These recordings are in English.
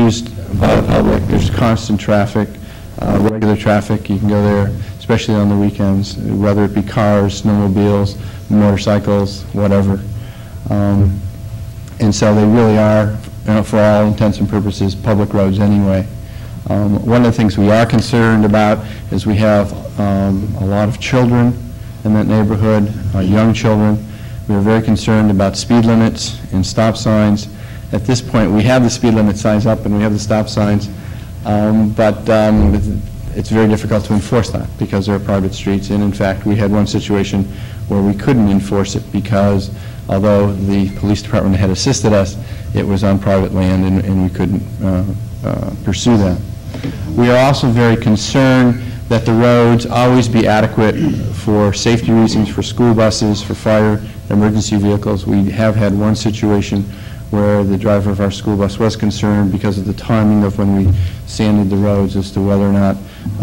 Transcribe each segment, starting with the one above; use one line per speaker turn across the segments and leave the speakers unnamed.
used by the public. There's constant traffic, regular traffic. You can go there, especially on the weekends, whether it be cars, snowmobiles, motorcycles, whatever. And so they really are, for all intents and purposes, public roads anyway. One of the things we are concerned about is we have a lot of children in that neighborhood, young children. We are very concerned about speed limits and stop signs. At this point, we have the speed limit signs up and we have the stop signs, but it's very difficult to enforce that because they're private streets. And in fact, we had one situation where we couldn't enforce it because although the police department had assisted us, it was on private land and we couldn't pursue that. We are also very concerned that the roads always be adequate for safety reasons, for school buses, for fire, emergency vehicles. We have had one situation where the driver of our school bus was concerned because of the timing of when we sanded the roads as to whether or not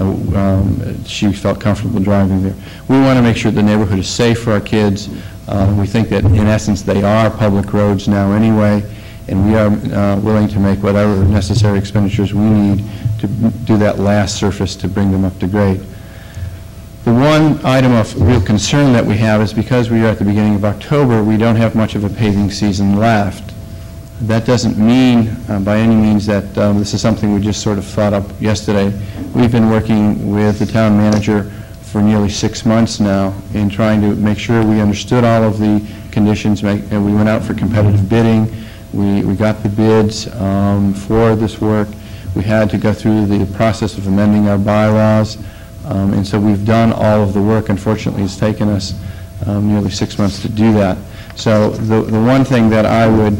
she felt comfortable driving there. We want to make sure the neighborhood is safe for our kids. We think that in essence they are public roads now anyway, and we are willing to make whatever necessary expenditures we need to do that last surface to bring them up to grade. The one item of real concern that we have is because we are at the beginning of October, we don't have much of a paving season left. That doesn't mean by any means that this is something we just sort of thought up yesterday. We've been working with the town manager for nearly 6 months now in trying to make sure we understood all of the conditions, and we went out for competitive bidding. We got the bids for this work. We had to go through the process of amending our bylaws, and so we've done all of the work. Unfortunately, it's taken us nearly 6 months to do that. So the one thing that I would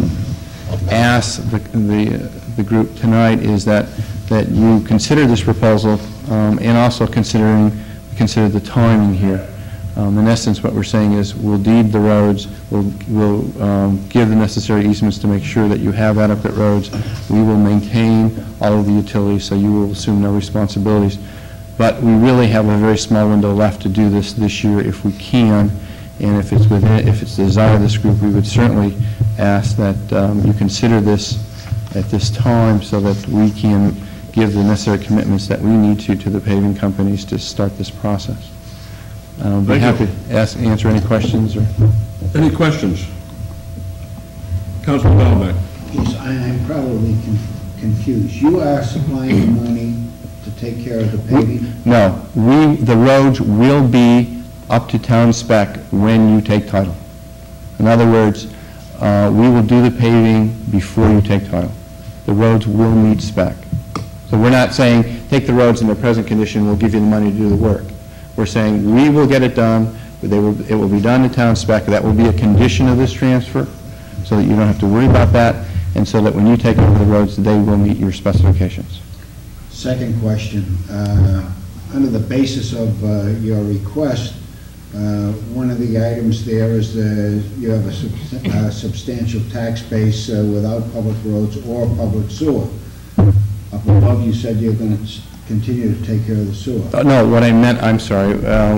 ask the group tonight is that you consider this proposal and also consider the timing here. In essence, what we're saying is we'll deed the roads, we'll give the necessary easements to make sure that you have adequate roads. We will maintain all of the utilities, so you will assume no responsibilities. But we really have a very small window left to do this year if we can. And if it's the desire of this group, we would certainly ask that you consider this at this time so that we can give the necessary commitments that we need to the paving companies to start this process. I'll be happy to answer any questions.
Any questions? Councilman Dalbeck.
Yes, I'm probably confused. You are supplying the money to take care of the paving?
No, the roads will be up to town spec when you take title. In other words, we will do the paving before you take title. The roads will meet spec. So we're not saying take the roads in their present condition, we'll give you the money to do the work. We're saying we will get it done, it will be done to town spec. That will be a condition of this transfer so that you don't have to worry about that, and so that when you take over the roads, they will meet your specifications.
Second question, under the basis of your request, one of the items there is you have a substantial tax base without public roads or public sewer. Up above, you said you're going to continue to take care of the sewer.
No, what I meant, I'm sorry,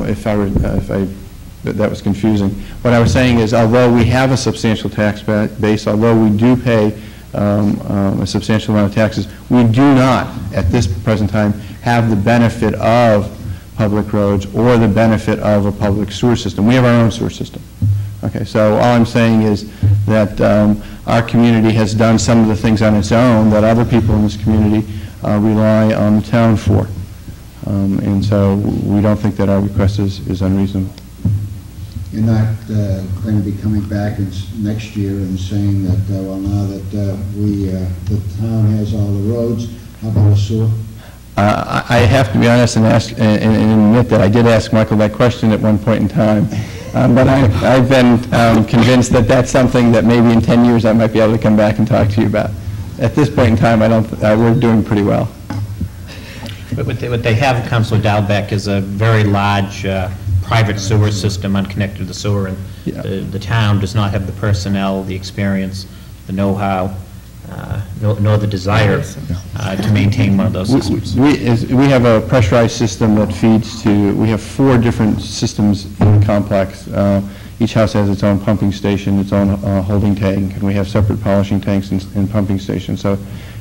that was confusing. What I was saying is, although we have a substantial tax base, although we do pay a substantial amount of taxes, we do not, at this present time, have the benefit of public roads or the benefit of a public sewer system. We have our own sewer system. Okay, so all I'm saying is that our community has done some of the things on its own that other people in this community rely on the town for. And so we don't think that our request is unreasonable.
You're not going to be coming back next year and saying that, well, now that the town has all the roads, how about a sewer?
I have to be honest and admit that I did ask Michael that question at one point in time. But I've been convinced that that's something that maybe in 10 years I might be able to come back and talk to you about. At this point in time, we're doing pretty well.
But what they have, Councilor Dalbeck, is a very large private sewer system unconnected to the sewer, and yeah. The town does not have the personnel, the experience, the know-how, nor the desire to maintain one of those systems.
We have a pressurized system that feeds to, we have 4 different systems in the complex. Each house has its own pumping station, its own holding tank, and we have separate polishing tanks and pumping stations. So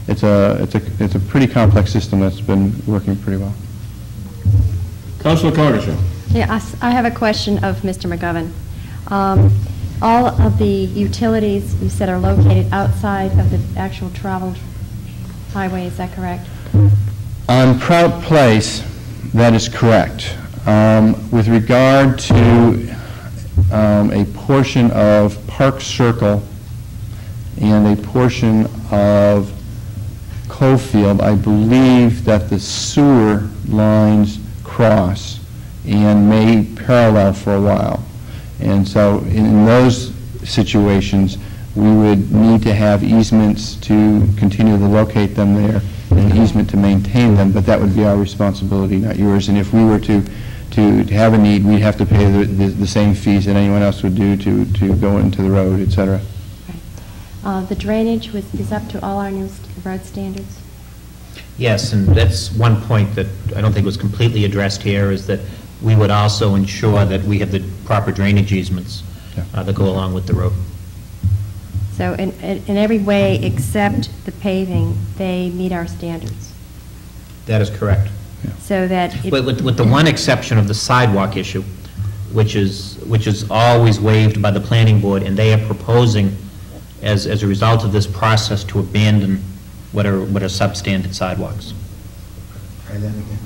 it's a pretty complex system that's been working pretty well.
Councilor Cargashal.
Yeah, I have a question of Mr. McGovern. All of the utilities, you said, are located outside of the actual traveled highway, is that correct?
On Prout Place, that is correct. With regard to a portion of Park Circle and a portion of Cofield, I believe that the sewer lines cross and may parallel for a while. And so in those situations, we would need to have easements to continue to locate them there and an easement to maintain them, but that would be our responsibility, not yours. And if we were to have a need, we'd have to pay the same fees that anyone else would do to go into the road, et cetera.
Right. The drainage is up to all our new road standards?
Yes, and that's one point that I don't think was completely addressed here, is that we would also ensure that we have the proper drainage easements that go along with the road.
So in every way except the paving, they meet our standards?
That is correct.
So that...
With the one exception of the sidewalk issue, which is always waived by the planning board, and they are proposing, as a result of this process, to abandon what are substandard sidewalks.
Try that again.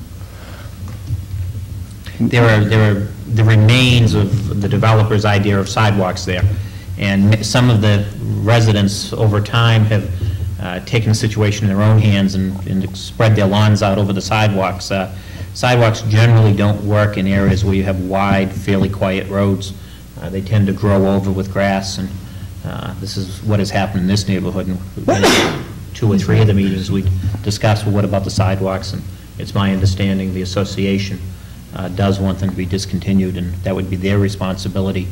There are the remains of the developer's idea of sidewalks there, and some of the residents over time have taken the situation in their own hands and spread their lawns out over the sidewalks. Sidewalks generally don't work in areas where you have wide, fairly quiet roads. They tend to grow over with grass, and this is what has happened in this neighborhood. And 2 or 3 of the meetings we discussed, well, what about the sidewalks? And it's my understanding the association does want them to be discontinued, and that would be their responsibility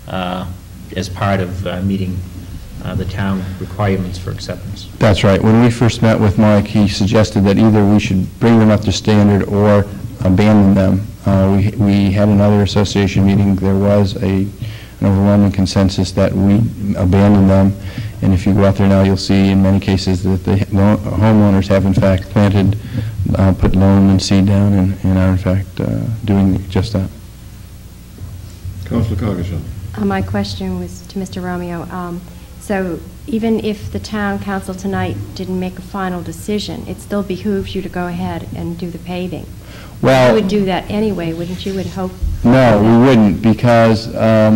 as part of meeting the town requirements for acceptance.
That's right. When we first met with Mike, he suggested that either we should bring them up to standard or abandon them. We had another association meeting. There was an overwhelming consensus that we abandon them. And if you go out there now, you'll see in many cases that the homeowners have in fact planted, put loam and seed down, and are in fact doing just that.
Councilor Cargashal.
My question was to Mr. Romeo. So even if the town council tonight didn't make a final decision, it still behooves you to go ahead and do the paving.
Well,
You would do that anyway, wouldn't you, would hope?
no, we wouldn't, because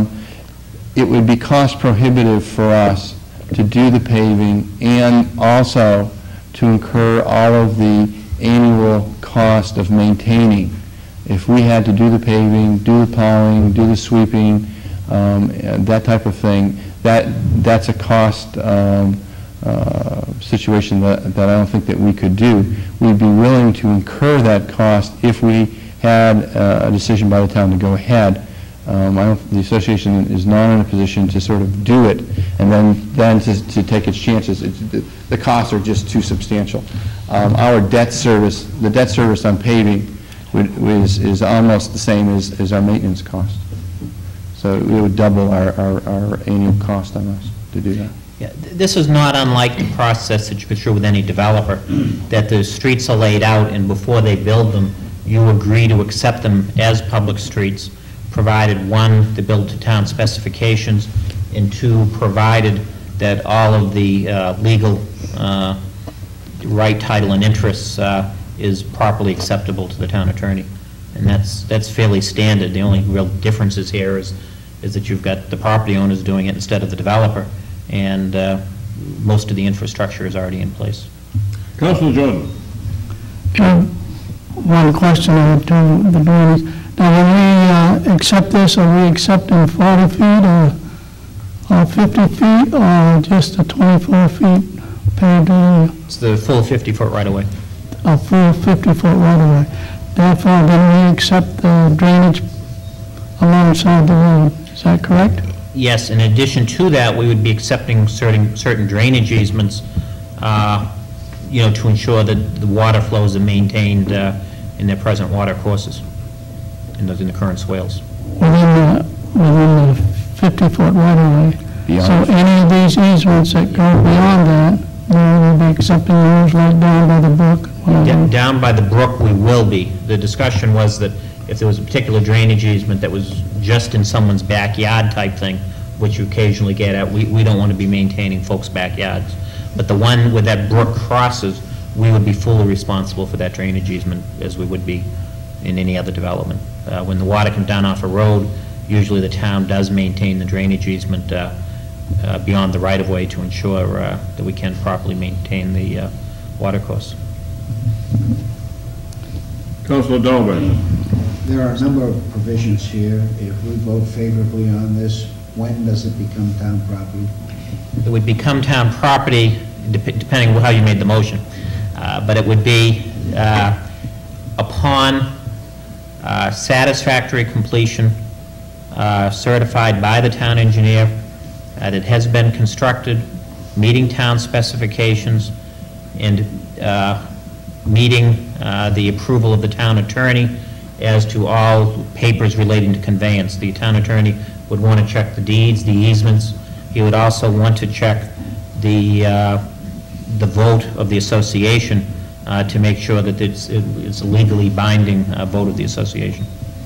it would be cost prohibitive for us to do the paving and also to incur all of the annual cost of maintaining. If we had to do the paving, do the plowing, do the sweeping, that type of thing, that's a cost situation that I don't think that we could do. We'd be willing to incur that cost if we had a decision by the town to go ahead. The association is not in a position to sort of do it and then to take its chances. The costs are just too substantial. Our debt service, the debt service on paving is almost the same as our maintenance cost. So it would double our annual cost on us to do that.
Yeah, this is not unlike the process that you go through with any developer, that the streets are laid out, and before they build them, you agree to accept them as public streets, provided, 1, they build to town specifications, and 2, provided that all of the legal right, title, and interests is properly acceptable to the town attorney. And that's fairly standard. The only real differences here is that you've got the property owners doing it instead of the developer, and most of the infrastructure is already in place.
Councilor Jordan.
One question or two, the drainage. Now, when we accept this, are we accepting 40 feet or 50 feet or just the 24 feet paved area?
It's the full 50-foot right-of-way.
A full 50-foot right-of-way. Therefore, then we accept the drainage alongside the road. Is that correct?
Yes, in addition to that, we would be accepting certain drainage easements, to ensure that the water flows are maintained in their present water courses, in the current swales.
Within the 50-foot right-of-way.
Beyond.
So any of these easements that go beyond that No, we'll be accepting those right down by the brook.
Down by the brook, we will be. The discussion was that if there was a particular drainage easement that was just in someone's backyard type thing, which you occasionally get at, we don't want to be maintaining folks' backyards. But the one where that brook crosses, we would be fully responsible for that drainage easement as we would be in any other development. When the water comes down off a road, usually the town does maintain the drainage easement beyond the right-of-way to ensure that we can properly maintain the water course.
Councilor Dalbeck.
There are a number of provisions here. If we vote favorably on this, when does it become town property?
It would become town property, depending on how you made the motion. But it would be upon satisfactory completion, certified by the town engineer, that it has been constructed, meeting town specifications, and meeting the approval of the town attorney as to all papers relating to conveyance. The town attorney would want to check the deeds, the easements. He would also want to check the vote of the association to make sure that it's a legally binding vote of the association.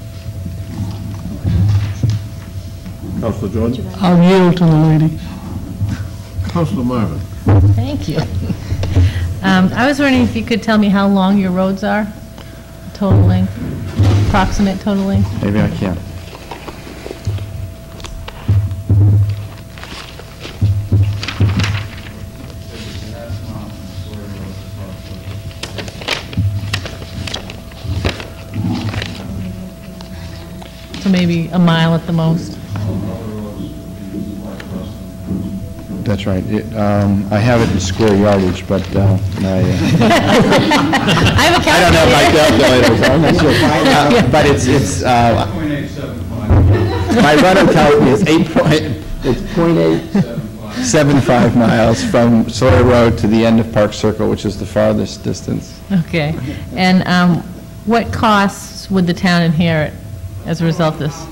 Councilor Jordan.
I'll yield to the lady.
Councilor Marvin.
Thank you. I was wondering if you could tell me how long your roads are, total length, approximate total length?
Maybe I can.
So maybe a mile at the most?
That's right. I have it in square yardage, but I
I have a
don't have my calculator, so I'm not sure. But it's my runner tells me it's 0.875 miles from Sawyer Road to the end of Park Circle, which is the farthest distance.
Okay. And what costs would the town inherit as a result of this?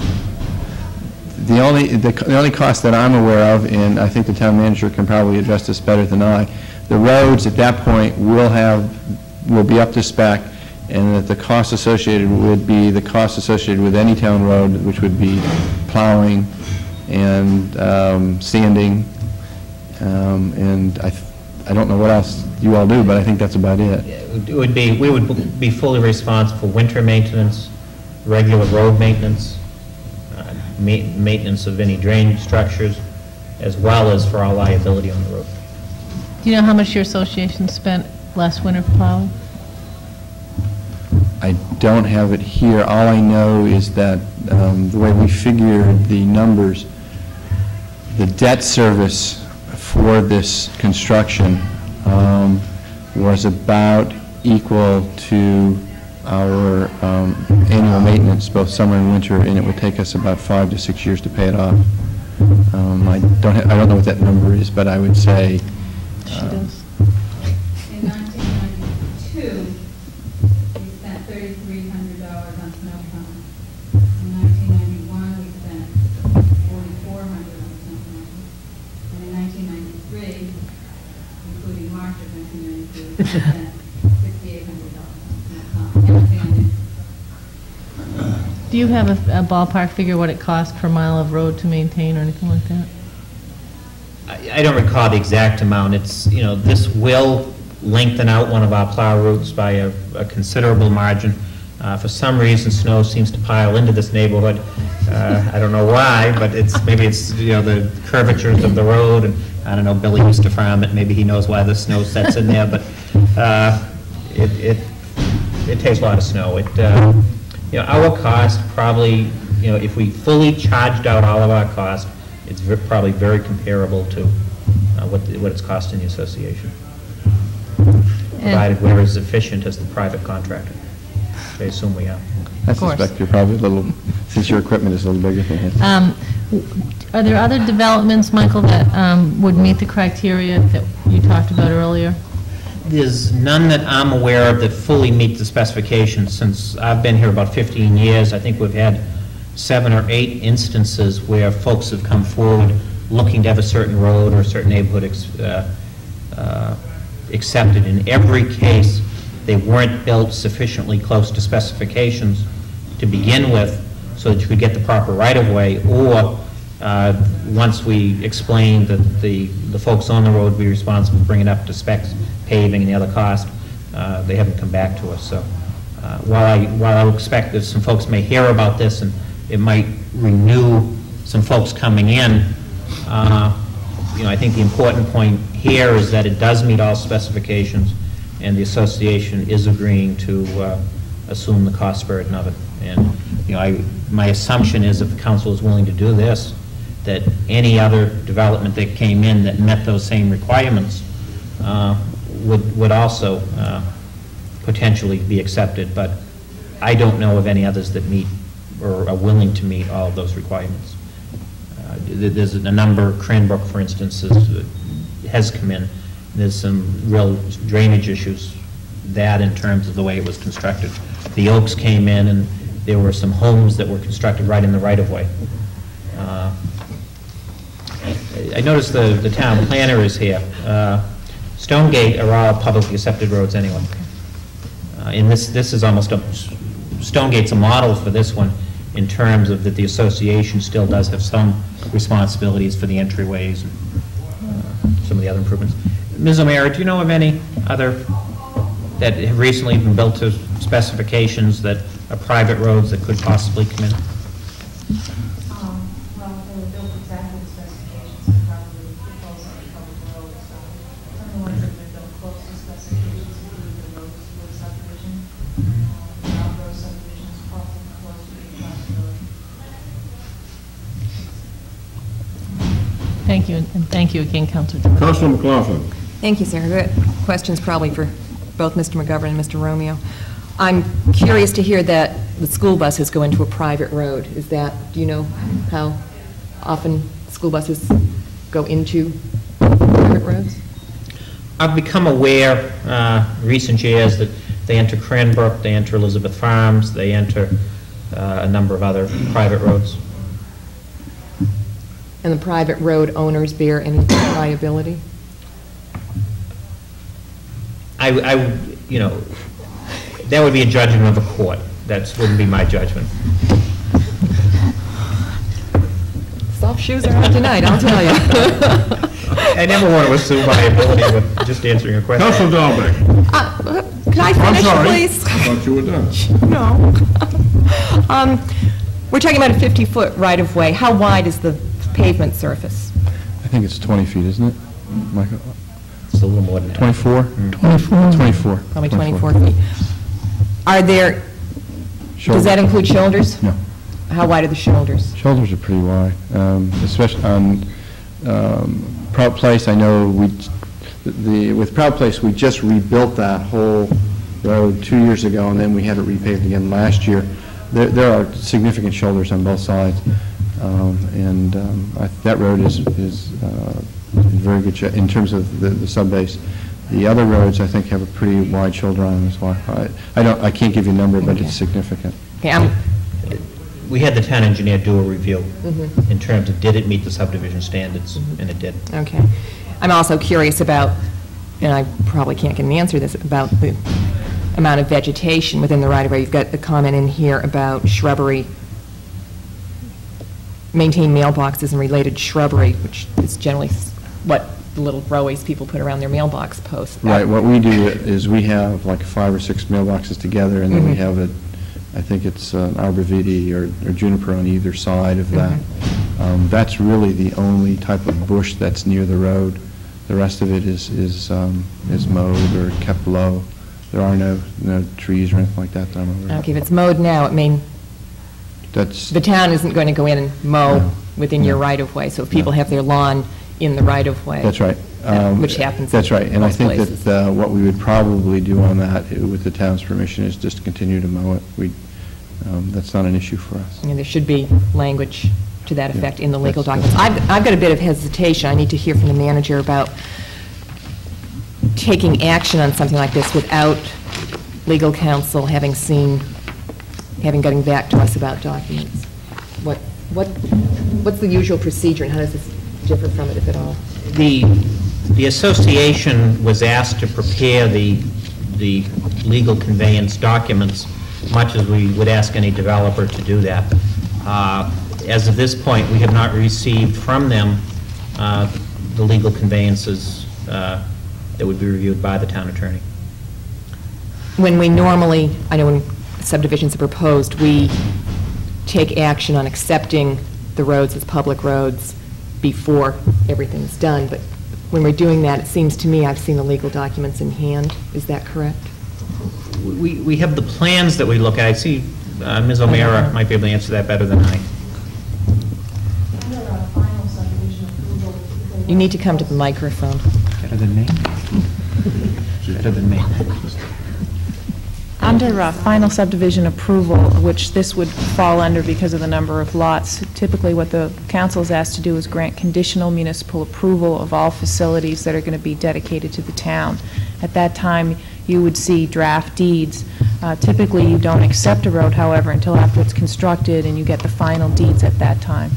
The only cost that I'm aware of, and I think the town manager can probably address this better than I, the roads at that point will be up to spec, and that the cost associated would be the cost associated with any town road, which would be plowing and sanding, and I don't know what else you all do, but I think that's about it.
It would be, we would be fully responsible for winter maintenance, regular road maintenance, maintenance of any drainage structures, as well as for our liability on the road.
Do you know how much your association spent last winter plowing?
I don't have it here. All I know is that the way we figured the numbers, the debt service for this construction was about equal to our annual maintenance, both summer and winter, and it would take us about 5 to 6 years to pay it off. I don't know what that number is, but I would say.
She does.
In 1992, we spent $3,300 on snow plowing. In 1991, we spent $4,400 on snow plowing. And in 1993, including March of 1993, we spent $6,800 on snow plowing.
Do you have a ballpark figure what it costs per mile of road to maintain or anything like that?
I don't recall the exact amount. It's, this will lengthen out one of our plow routes by a considerable margin. For some reason, snow seems to pile into this neighborhood. I don't know why, but maybe it's the curvatures of the road, and I don't know, Billy used to farm it, maybe he knows why the snow sets in there, but it takes a lot of snow. Our cost probably, if we fully charged out all of our costs, it's probably very comparable to what it's costing the association, provided we're as efficient as the private contractor. I assume we are.
I
Of course.
suspect you're probably a little, since your equipment is a little bigger than his.
Are there other developments, Michael, that would meet the criteria that you talked about earlier?
There's none that I'm aware of that fully meet the specifications. Since I've been here about 15 years, I think we've had 7 or 8 instances where folks have come forward looking to have a certain road or a certain neighborhood accepted. In every case, they weren't built sufficiently close to specifications to begin with so that you could get the proper right-of-way, or once we explained that the folks on the road would be responsible for bringing it up to specs, paving and the other cost, they haven't come back to us. So while I expect that some folks may hear about this and it might renew some folks coming in, I think the important point here is that it does meet all specifications, and the association is agreeing to assume the cost burden of it. And my assumption is if the council is willing to do this, that any other development that came in that met those same requirements would also potentially be accepted. But I don't know of any others that meet or are willing to meet all of those requirements. There's a number, Cranbrook, for instance, has come in. There's some real drainage issues, that in terms of the way it was constructed. The Oaks came in, and there were some homes that were constructed right in the right-of-way. I noticed the town planner is here. Stonegate are all publicly accepted roads anyway. And this is almost Stonegate's a model for this one, in terms of that the association still does have some responsibilities for the entryways and some of the other improvements. Ms. O'Meara, do you know of any other that have recently been built to specifications that are private roads that could possibly come in?
Well, if they were built exactly to specifications, they probably would fall on the public roads. Some of the ones that have been built close to specifications include the Rosewood subdivision. Road subdivisions also close to the possibility.
Thank you, and thank you again, Councilor Jordan.
Councilor McLaughlin.
Thank you, sir. I've got questions probably for both Mr. McGovern and Mr. Romeo. I'm curious to hear that the school buses go into a private road. Is that, do you know how often school buses go into private roads?
I've become aware recent years that they enter Cranbrook, they enter Elizabeth Farms, they enter a number of other private roads.
And the private road owners bear any liability?
That would be a judgment of a court. That wouldn't be my judgment.
Soft shoes are out tonight, I'll tell you.
I never want to assume liability with just answering a question.
Councilor Dahlbeck.
Can I
I'm
finish,
sorry.
please?
I thought you were done.
No. We're talking about a 50-foot right-of-way. How wide is the pavement surface?
I think it's 20 feet, isn't it, Michael?
It's a little more than that.
24?
24.
24.
Probably 24 feet. Are there, does that include shoulders?
No.
How wide are the shoulders?
Shoulders are pretty wide, especially on Prout Place. I know with Prout Place, we just rebuilt that whole road 2 years ago, and then we had it repaved again last year. There are significant shoulders on both sides, and that road is in very good shape in terms of the subbase. The other roads, I think, have a pretty wide shoulder on them as well. I can't give you a number, but it's significant.
Okay,
We had the town engineer do a review in terms of did it meet the subdivision standards, and it did.
okay. I'm also curious about, and I probably can't get an answer to this, about the amount of vegetation within the right-of-way. You've got the comment in here about shrubbery, maintain mailboxes and related shrubbery, which is generally what the little roways people put around their mailbox posts.
Right. What we do is we have like 5 or 6 mailboxes together, and then we have I think it's an arborvitae or juniper on either side of that. That's really the only type of bush that's near the road. The rest of it is mowed or kept low. There are no trees or anything like that that I'm aware of.
Okay, if it's mowed now, it mean,
That's,
the town isn't going to go in and mow
No.
within your
No.
right-of-way, so if people
No.
have their lawn in the right-of-way.
that's right.
Which happens
That's right, and I
most
think
places.
that what we would probably do on that, with the town's permission, is just continue to mow it. That's not an issue for us.
There should be language to that
Yeah,
effect in the legal
that's-
documents. I've got a bit of hesitation. I need to hear from the manager about taking action on something like this without legal counsel having gotten back to us about documents. What's the usual procedure, and how does this differ from it, if at all?
The association was asked to prepare the legal conveyance documents, much as we would ask any developer to do that. As of this point, we have not received from them the legal conveyances that would be reviewed by the town attorney.
When we normally, I know when subdivisions are proposed, we take action on accepting the roads as public roads before everything's done, but when we're doing that, it seems to me I've seen the legal documents in hand. Is that correct?
We have the plans that we look at. I see Ms. O'Meara might be able to answer that better than I.
Under a final subdivision approval,
You need to come to the microphone.
Better than me? Better than me.
Under final subdivision approval, which this would fall under because of the number of lots, typically what the council is asked to do is grant conditional municipal approval of all facilities that are going to be dedicated to the town. At that time, you would see draft deeds. Typically, you don't accept a road, however, until after it's constructed, and you get the final deeds at that time.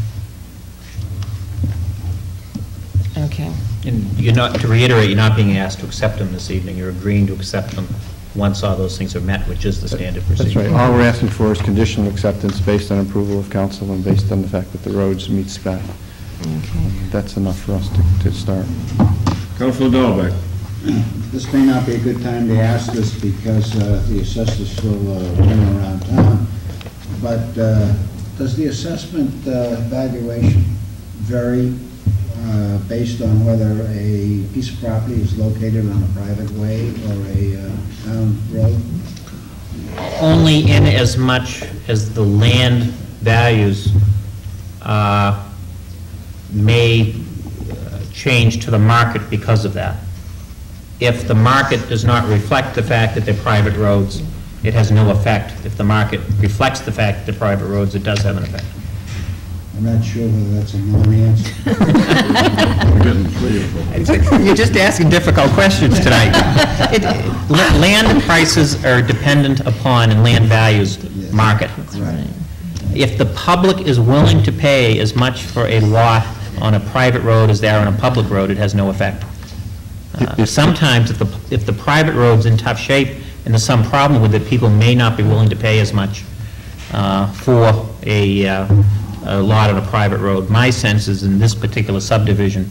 Okay.
And you're not, to reiterate, you're not being asked to accept them this evening. You're agreeing to accept them once all those things are met, which is the standard procedure.
That's right. All we're asking for is conditional acceptance based on approval of council and based on the fact that the roads meet spec.
Okay.
That's enough for us to start.
Councilor Dahlbeck.
This may not be a good time to ask this because the assessor's still running around town, but does the assessment valuation vary based on whether a piece of property is located on a private way or a town road?
Only in as much as the land values may change to the market because of that. If the market does not reflect the fact that they're private roads, it has no effect. If the market reflects the fact that they're private roads, it does have an effect.
I'm not sure whether that's a non-answer.
We're getting three of them.
You're just asking difficult questions tonight. Land prices are dependent upon, and land values market.
Right.
If the public is willing to pay as much for a lot on a private road as they are on a public road, it has no effect. Sometimes, if the private road's in tough shape and there's some problem with it, people may not be willing to pay as much for a lot on a private road. My sense is in this particular subdivision,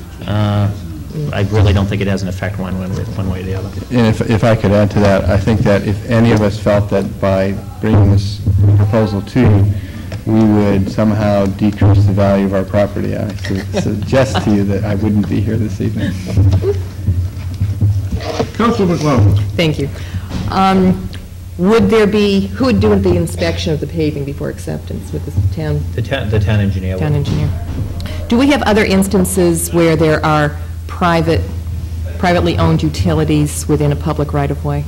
I really don't think it has an effect one way or the other.
And if I could add to that, I think that if any of us felt that by bringing this proposal to you, we would somehow decrease the value of our property, I suggest to you that I wouldn't be here this evening.
Councilor McLaughlin.
Thank you. Would there be, who would do the inspection of the paving before acceptance with the town?
The town engineer.
Town engineer. Do we have other instances where there are privately owned utilities within a public right-of-way?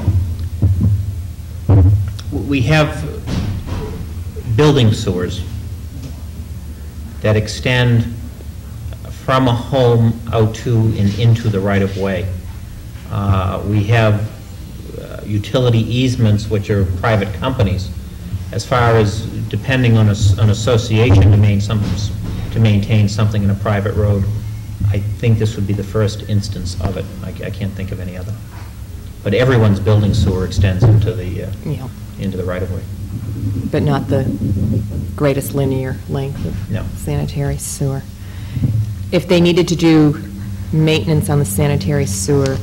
We have building sewers that extend from a home out to and into the right-of-way. We have utility easements, which are private companies. As far as depending on an association to maintain something in a private road, I think this would be the first instance of it. I can't think of any other. But everyone's building sewer extends into the right-of-way.
But not the greatest linear length
No.
of sanitary sewer. If they needed to do maintenance on the sanitary sewer,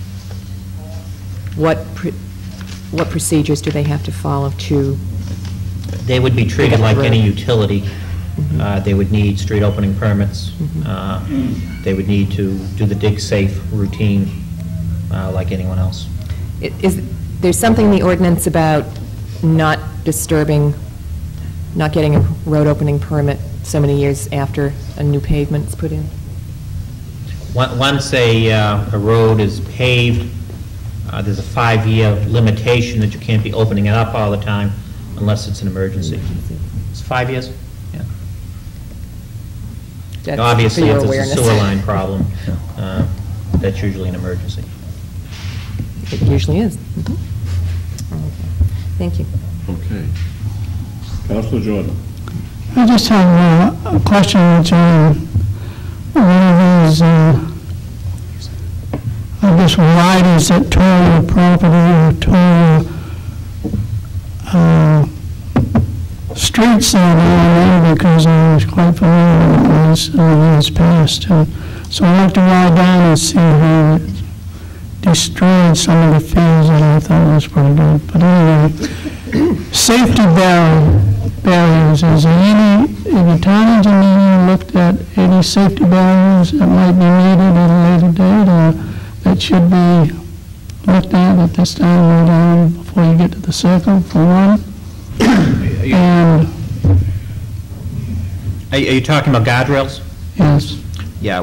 what procedures do they have to follow to?
They would be treated like any utility. They would need street opening permits. They would need to do the dig safe routine like anyone else.
There's something in the ordinance about not disturbing, not getting a road opening permit so many years after a new pavement's put in?
Once a road is paved, there's a 5-year limitation that you can't be opening it up all the time unless it's an emergency. It's 5 years? Yeah.
That's
Obviously,
for your
if there's a
awareness.
sewer line problem, that's usually an emergency.
It usually is. Thank you.
Okay. Councilor Jordan.
I just have a question, which one of these just riders that tow your property or tow streets there, because I was quite familiar with the place in the years past. So I like to ride down and see how it destroyed some of the fields, and I thought it was pretty good. But anyway, safety barriers, is there any, if the town engineer looked at any safety barriers that might be needed at a later date, or that should be looked at this time, right down before you get to the circle, for one? And,
Are you talking about guardrails?
yes,
Yeah,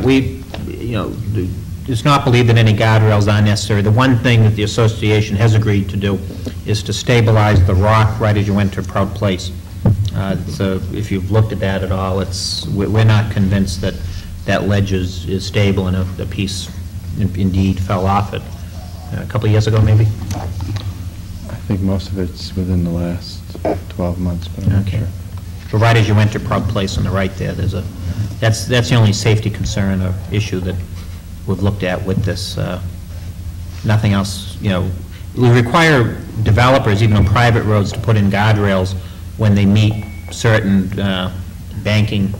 it's not believed that any guardrails are necessary. The one thing that the association has agreed to do is to stabilize the rock right as you enter Proud Place. So if you've looked at that at all, we're not convinced that that ledge is stable, and a piece indeed fell off it a couple of years ago, maybe?
I think most of it's within the last 12 months, but I'm not
Okay.
sure.
But right as you enter Proud Place on the right there, that's the only safety concern or issue that we've looked at with this. Nothing else, we require developers, even on private roads, to put in guardrails when they meet certain banking,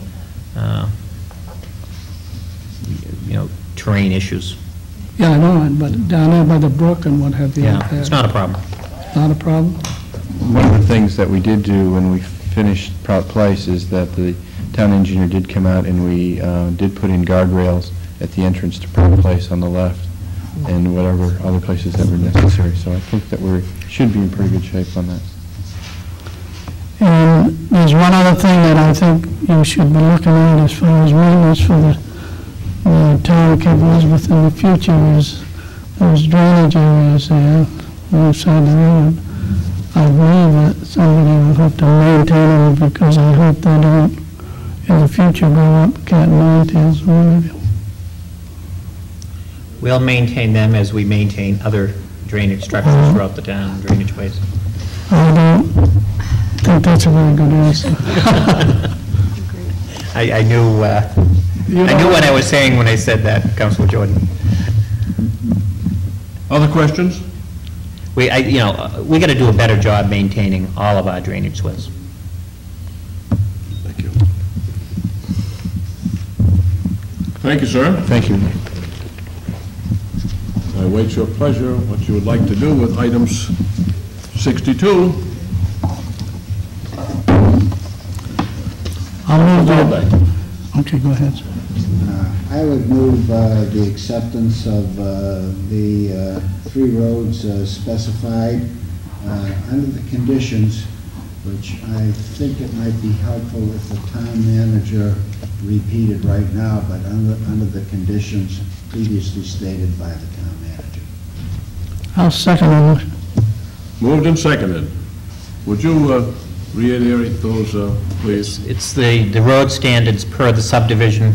terrain issues.
yeah, I know, but down there by the brook and what have you.
Yeah,
up there,
it's not a problem.
Not a problem?
One of the things that we did do when we finished Prout Place is that the town engineer did come out and we did put in guardrails at the entrance to Prout Place on the left and whatever other places that were necessary. So I think that we should be in pretty good shape on that.
And there's one other thing that I think you should be looking at as far as maintenance for the town of Cape Elizabeth in the future is those drainage areas there alongside the road. I believe that somebody will have to maintain them, because I hope they don't in the future go up cat and nine tails or whatever.
We'll maintain them as we maintain other drainage structures throughout the town, drainage ways.
I don't think that's a very good answer.
I knew what I was saying when I said that, Councilor Jordan.
Other questions?
We got to do a better job maintaining all of our drainage swales.
Thank you. Thank you, sir.
Thank you.
I await your pleasure, what you would like to do with items 62.
I'll move
Dalbeck.
that. Okay, go ahead, sir.
I would move the acceptance of the three roads specified under the conditions, which I think it might be helpful if the town manager repeated right now, but under the conditions previously stated by the town manager.
I'll second the motion.
Moved and seconded. Would you reiterate those, please?
It's the road standards per the subdivision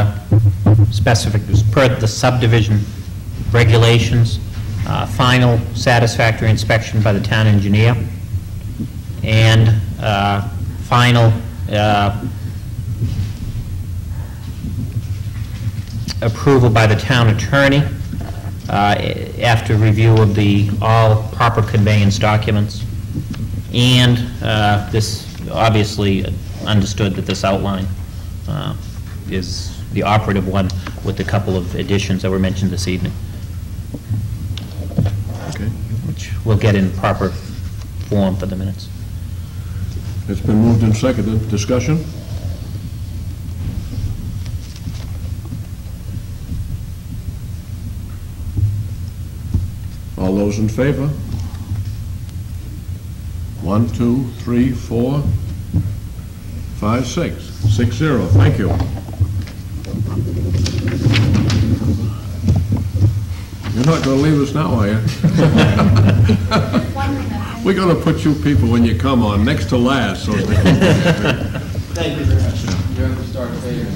per the subdivision regulations, final satisfactory inspection by the town engineer, and final approval by the town attorney after review of all proper conveyance documents. And this, obviously understood that this outline is the operative one with a couple of additions that were mentioned this evening,
Okay.
which we'll get in proper form for the minutes.
It's been moved and seconded. Discussion? All those in favor? 1, 2, 3, 4, 5, 6. 6-0. Thank you. You're not going to leave us now, are you? We're going to put you people, when you come on, next to last. So
Thank you very much. You're going to start later.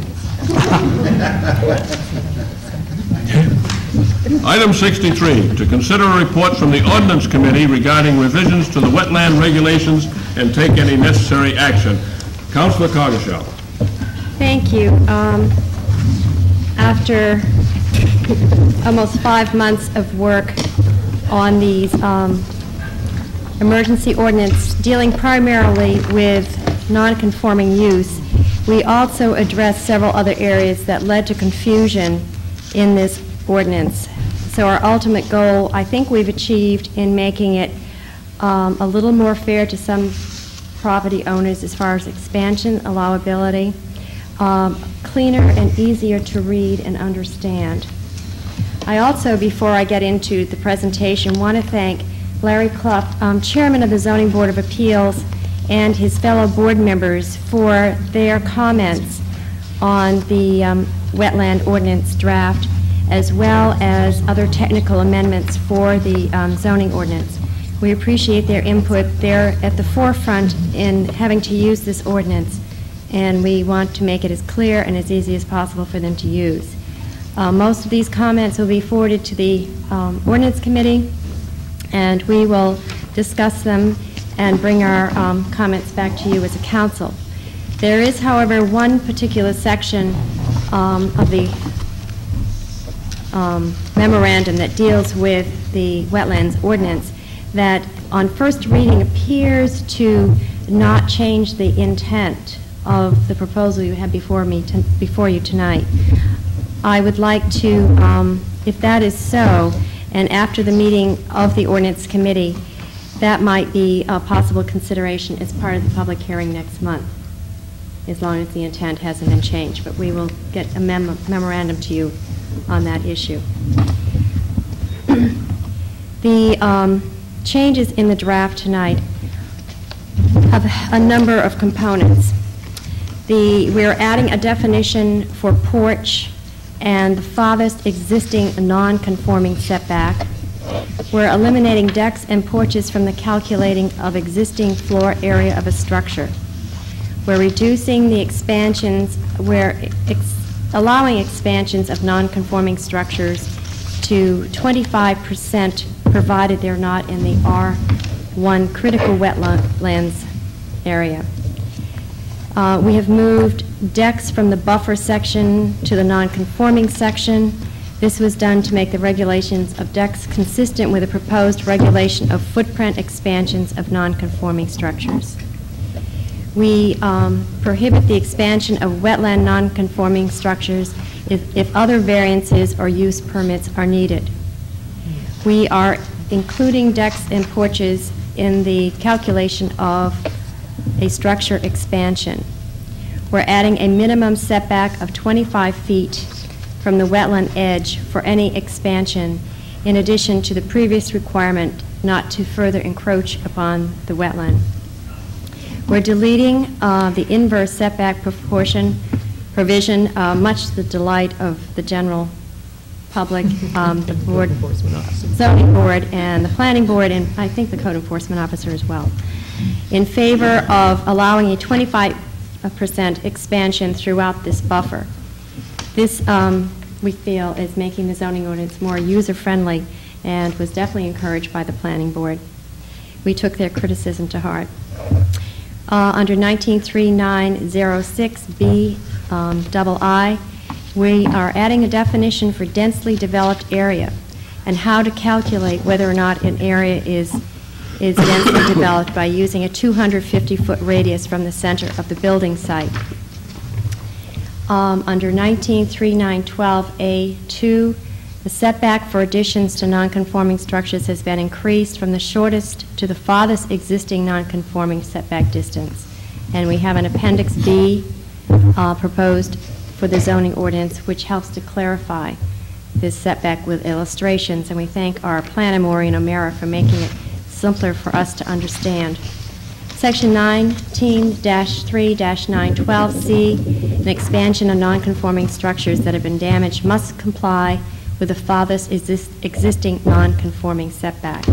Item 63, to consider a report from the Ordinance Committee regarding revisions to the wetland regulations and take any necessary action. Councilor Coggeshall.
Thank you. After almost 5 months of work on these emergency ordinance dealing primarily with non-conforming use. We also addressed several other areas that led to confusion in this ordinance. So our ultimate goal, I think we've achieved in making it a little more fair to some property owners as far as expansion, allowability, cleaner and easier to read and understand. I also, before I get into the presentation, want to thank Larry Clough, Chairman of the Zoning Board of Appeals, and his fellow board members for their comments on the wetland ordinance draft, as well as other technical amendments for the zoning ordinance. We appreciate their input. They're at the forefront in having to use this ordinance, and we want to make it as clear and as easy as possible for them to use. Most of these comments will be forwarded to the Ordinance Committee, and we will discuss them and bring our comments back to you as a council. There is, however, one particular section of the memorandum that deals with the wetlands ordinance that on first reading appears to not change the intent of the proposal you have before you tonight. I would like to, if that is so, and after the meeting of the Ordinance Committee, that might be a possible consideration as part of the public hearing next month, as long as the intent hasn't been changed. But we will get a memorandum to you on that issue. The changes in the draft tonight have a number of components. We're adding a definition for porch and the farthest existing non-conforming setback. We're eliminating decks and porches from the calculating of existing floor area of a structure. We're reducing the expansions, allowing expansions of non-conforming structures to 25%, provided they're not in the R1 critical wetlands area. We have moved decks from the buffer section to the non-conforming section. This was done to make the regulations of decks consistent with the proposed regulation of footprint expansions of non-conforming structures. We prohibit the expansion of wetland non-conforming structures if other variances or use permits are needed. We are including decks and porches in the calculation of a structure expansion. We're adding a minimum setback of 25 feet from the wetland edge for any expansion, in addition to the previous requirement not to further encroach upon the wetland. We're deleting the inverse setback provision, much to the delight of the general public, the board, zoning board, and the planning board, and I think the code enforcement officer as well, in favor of allowing a 25% expansion throughout this buffer. This, we feel, is making the zoning ordinance more user-friendly and was definitely encouraged by the planning board. We took their criticism to heart. Under 193906B II, we are adding a definition for densely developed area and how to calculate whether or not an area is densely developed by using a 250-foot radius from the center of the building site. Under 193912A2, the setback for additions to nonconforming structures has been increased from the shortest to the farthest existing nonconforming setback distance. And we have an Appendix B proposed for the zoning ordinance, which helps to clarify this setback with illustrations. And we thank our planner, Maureen O'Mara, for making it simpler for us to understand. Section 19-3-912C, an expansion of nonconforming structures that have been damaged must comply with the farthest existing nonconforming setback.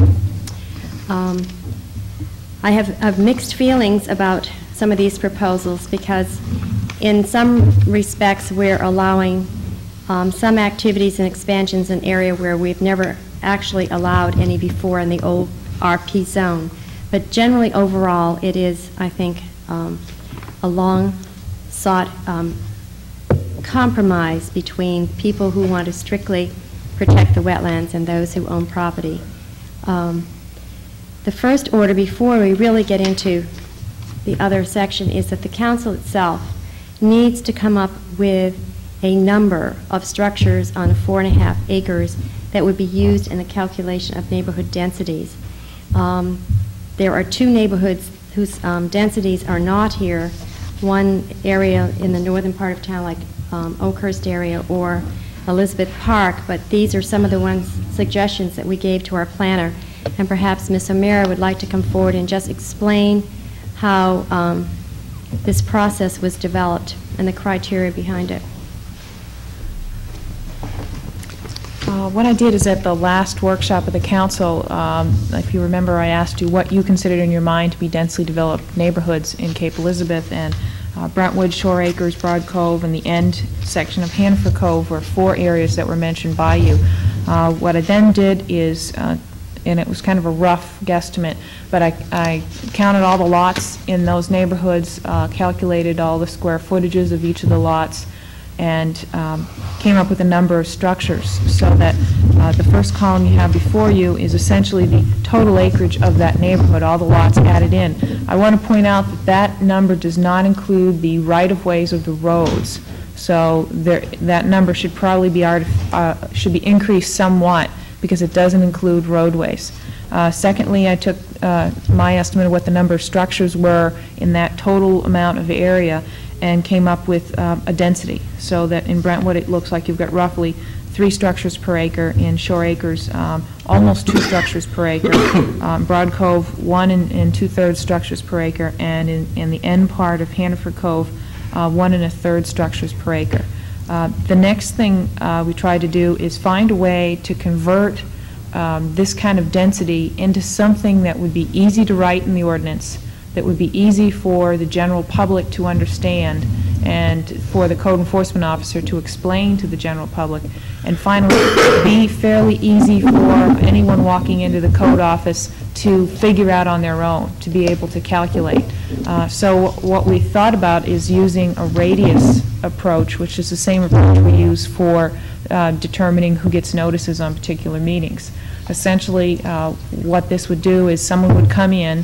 I have mixed feelings about some of these proposals because in some respects we're allowing some activities and expansions in an area where we've never actually allowed any before in the old RP zone. But generally, overall, it is, I think, a long-sought compromise between people who want to strictly protect the wetlands and those who own property. The first order, before we really get into the other section, is that the council itself needs to come up with a number of structures on 4.5 acres that would be used in the calculation of neighborhood densities. There are two neighborhoods whose densities are not here. One area in the northern part of town, like Oakhurst area or Elizabeth Park, but these are some of the suggestions that we gave to our planner. And perhaps Ms. O'Meara would like to come forward and just explain how this process was developed and the criteria behind it.
What I did is at the last workshop of the council, if you remember, I asked you what you considered in your mind to be densely developed neighborhoods in Cape Elizabeth, and Brentwood, Shore Acres, Broad Cove, and the end section of Hannaford Cove were 4 areas that were mentioned by you. What I then did is, and it was kind of a rough guesstimate, but I counted all the lots in those neighborhoods, calculated all the square footages of each of the lots, and came up with a number of structures, so that the first column you have before you is essentially the total acreage of that neighborhood, all the lots added in. I want to point out that that number does not include the right-of-ways of the roads, so that number should probably be increased somewhat, because it doesn't include roadways. Secondly, I took my estimate of what the number of structures were in that total amount of area and came up with a density, so that in Brentwood it looks like you've got roughly 3 structures per acre, in Shore Acres almost 2 structures per acre, Broad Cove 1 2/3 structures per acre, and in the end part of Hannaford Cove 1 1/3 structures per acre. The next thing we tried to do is find a way to convert this kind of density into something that would be easy to write in the ordinance, that would be easy for the general public to understand, and for the code enforcement officer to explain to the general public, and finally be fairly easy for anyone walking into the code office to figure out on their own, to be able to calculate. So what we thought about is using a radius approach, which is the same approach we use for determining who gets notices on particular meetings. Essentially, what this would do is someone would come in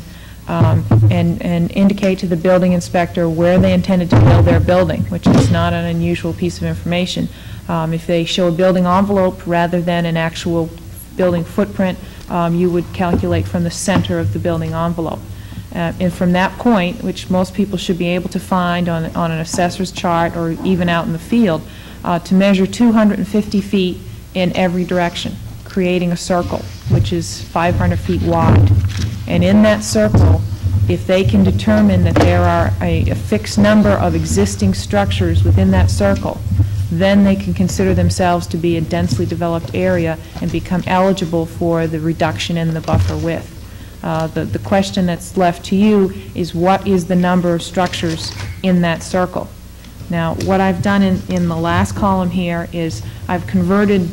and indicate to the building inspector where they intended to build their building, which is not an unusual piece of information. If they show a building envelope rather than an actual building footprint, you would calculate from the center of the building envelope. And from that point, which most people should be able to find on an assessor's chart or even out in the field, to measure 250 feet in every direction, creating a circle, which is 500 feet wide. And in that circle, if they can determine that there are a fixed number of existing structures within that circle, then they can consider themselves to be a densely developed area and become eligible for the reduction in the buffer width. The question that's left to you is, what is the number of structures in that circle? Now, what I've done in the last column here is I've converted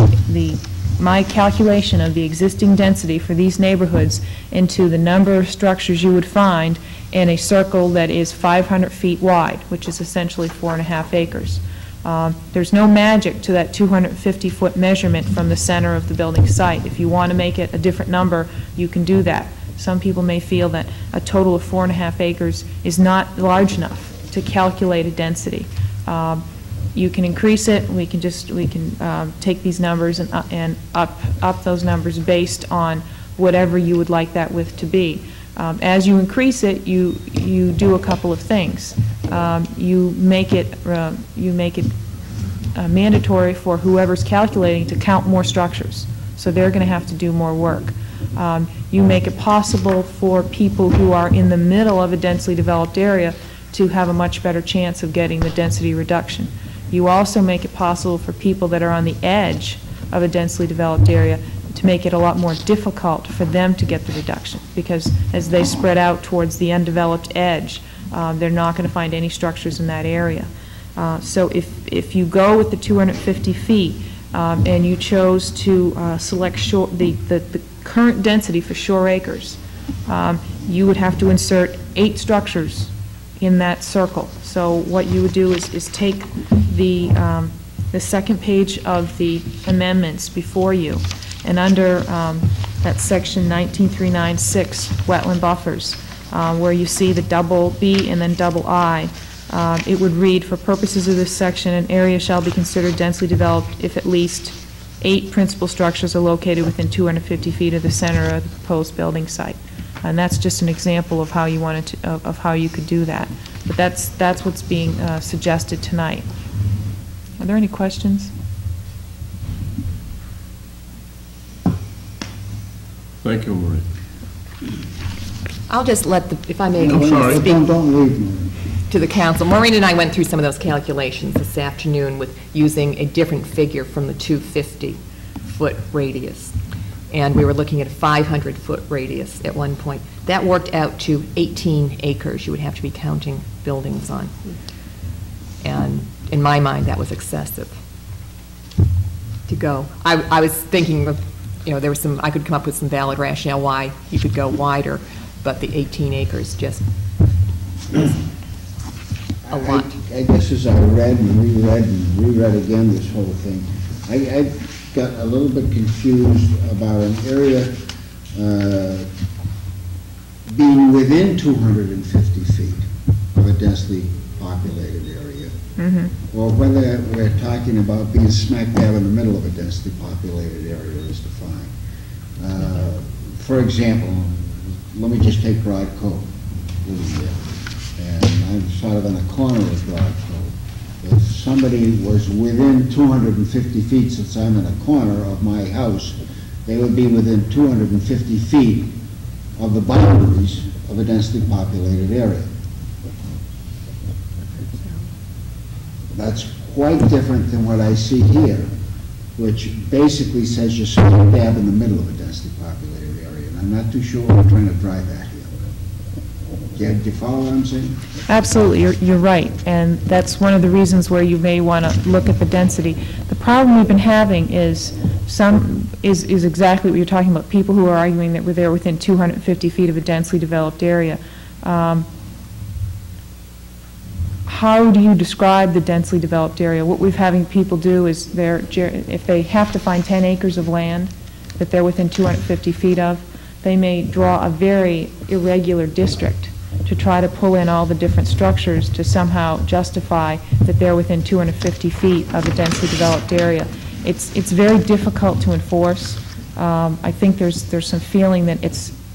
my calculation of the existing density for these neighborhoods into the number of structures you would find in a circle that is 500 feet wide, which is essentially 4.5 acres. There's no magic to that 250-foot measurement from the center of the building site. If you want to make it a different number, you can do that. Some people may feel that a total of 4.5 acres is not large enough to calculate a density. You can increase it. We can take these numbers and up those numbers based on whatever you would like that width to be. As you increase it, you do a couple of things. You make it mandatory for whoever's calculating to count more structures, so they're going to have to do more work. You make it possible for people who are in the middle of a densely developed area to have a much better chance of getting the density reduction. You also make it possible for people that are on the edge of a densely developed area to make it a lot more difficult for them to get the reduction, because as they spread out towards the undeveloped edge, they're not going to find any structures in that area. So if you go with the 250 feet and you chose to select the current density for Shore Acres, you would have to insert 8 structures in that circle. So what you would do is take the second page of the amendments before you, and under that section 19396, wetland buffers, where you see the double B and then double I, it would read, for purposes of this section, an area shall be considered densely developed if at least 8 principal structures are located within 250 feet of the center of the proposed building site. And that's just an example of how you wanted to, of how you could do that. But that's what's being suggested tonight. Are there any questions?
Thank you, Marie.
I'll just let the, if I may,
I'm sorry.
speak
Don't leave me.
to the council. Maureen and I went through some of those calculations this afternoon with using a different figure from the 250-foot radius. And we were looking at a 500-foot radius at one point. That worked out to 18 acres you would have to be counting buildings on. And in my mind, that was excessive to go. I was thinking of, there was some, I could come up with some valid rationale why you could go wider, but the 18 acres just was a lot.
I guess as I read and reread again this whole thing, I got a little bit confused about an area being within 250 feet of a densely populated area, or whether we're talking about being smack dab in the middle of a densely populated area as defined. For example, let me just take Broad Cove, and I'm sort of in a corner of Broad Cove. If somebody was within 250 feet, since I'm in a corner of my house, they would be within 250 feet of the boundaries of a densely populated area. That's quite different than what I see here, which basically says you're smack dab in the middle of a densely populated area, and I'm not too sure what I'm trying to drive at here. Do you follow what I'm saying?
Absolutely, you're right, and that's one of the reasons where you may want to look at the density. The problem we've been having is exactly what you're talking about, people who are arguing that they're within 250 feet of a densely developed area. How do you describe the densely developed area? What we're having people do is if they have to find 10 acres of land that they're within 250 feet of, they may draw a very irregular district to try to pull in all the different structures to somehow justify that they're within 250 feet of a densely developed area. It's very difficult to enforce. I think there's some feeling that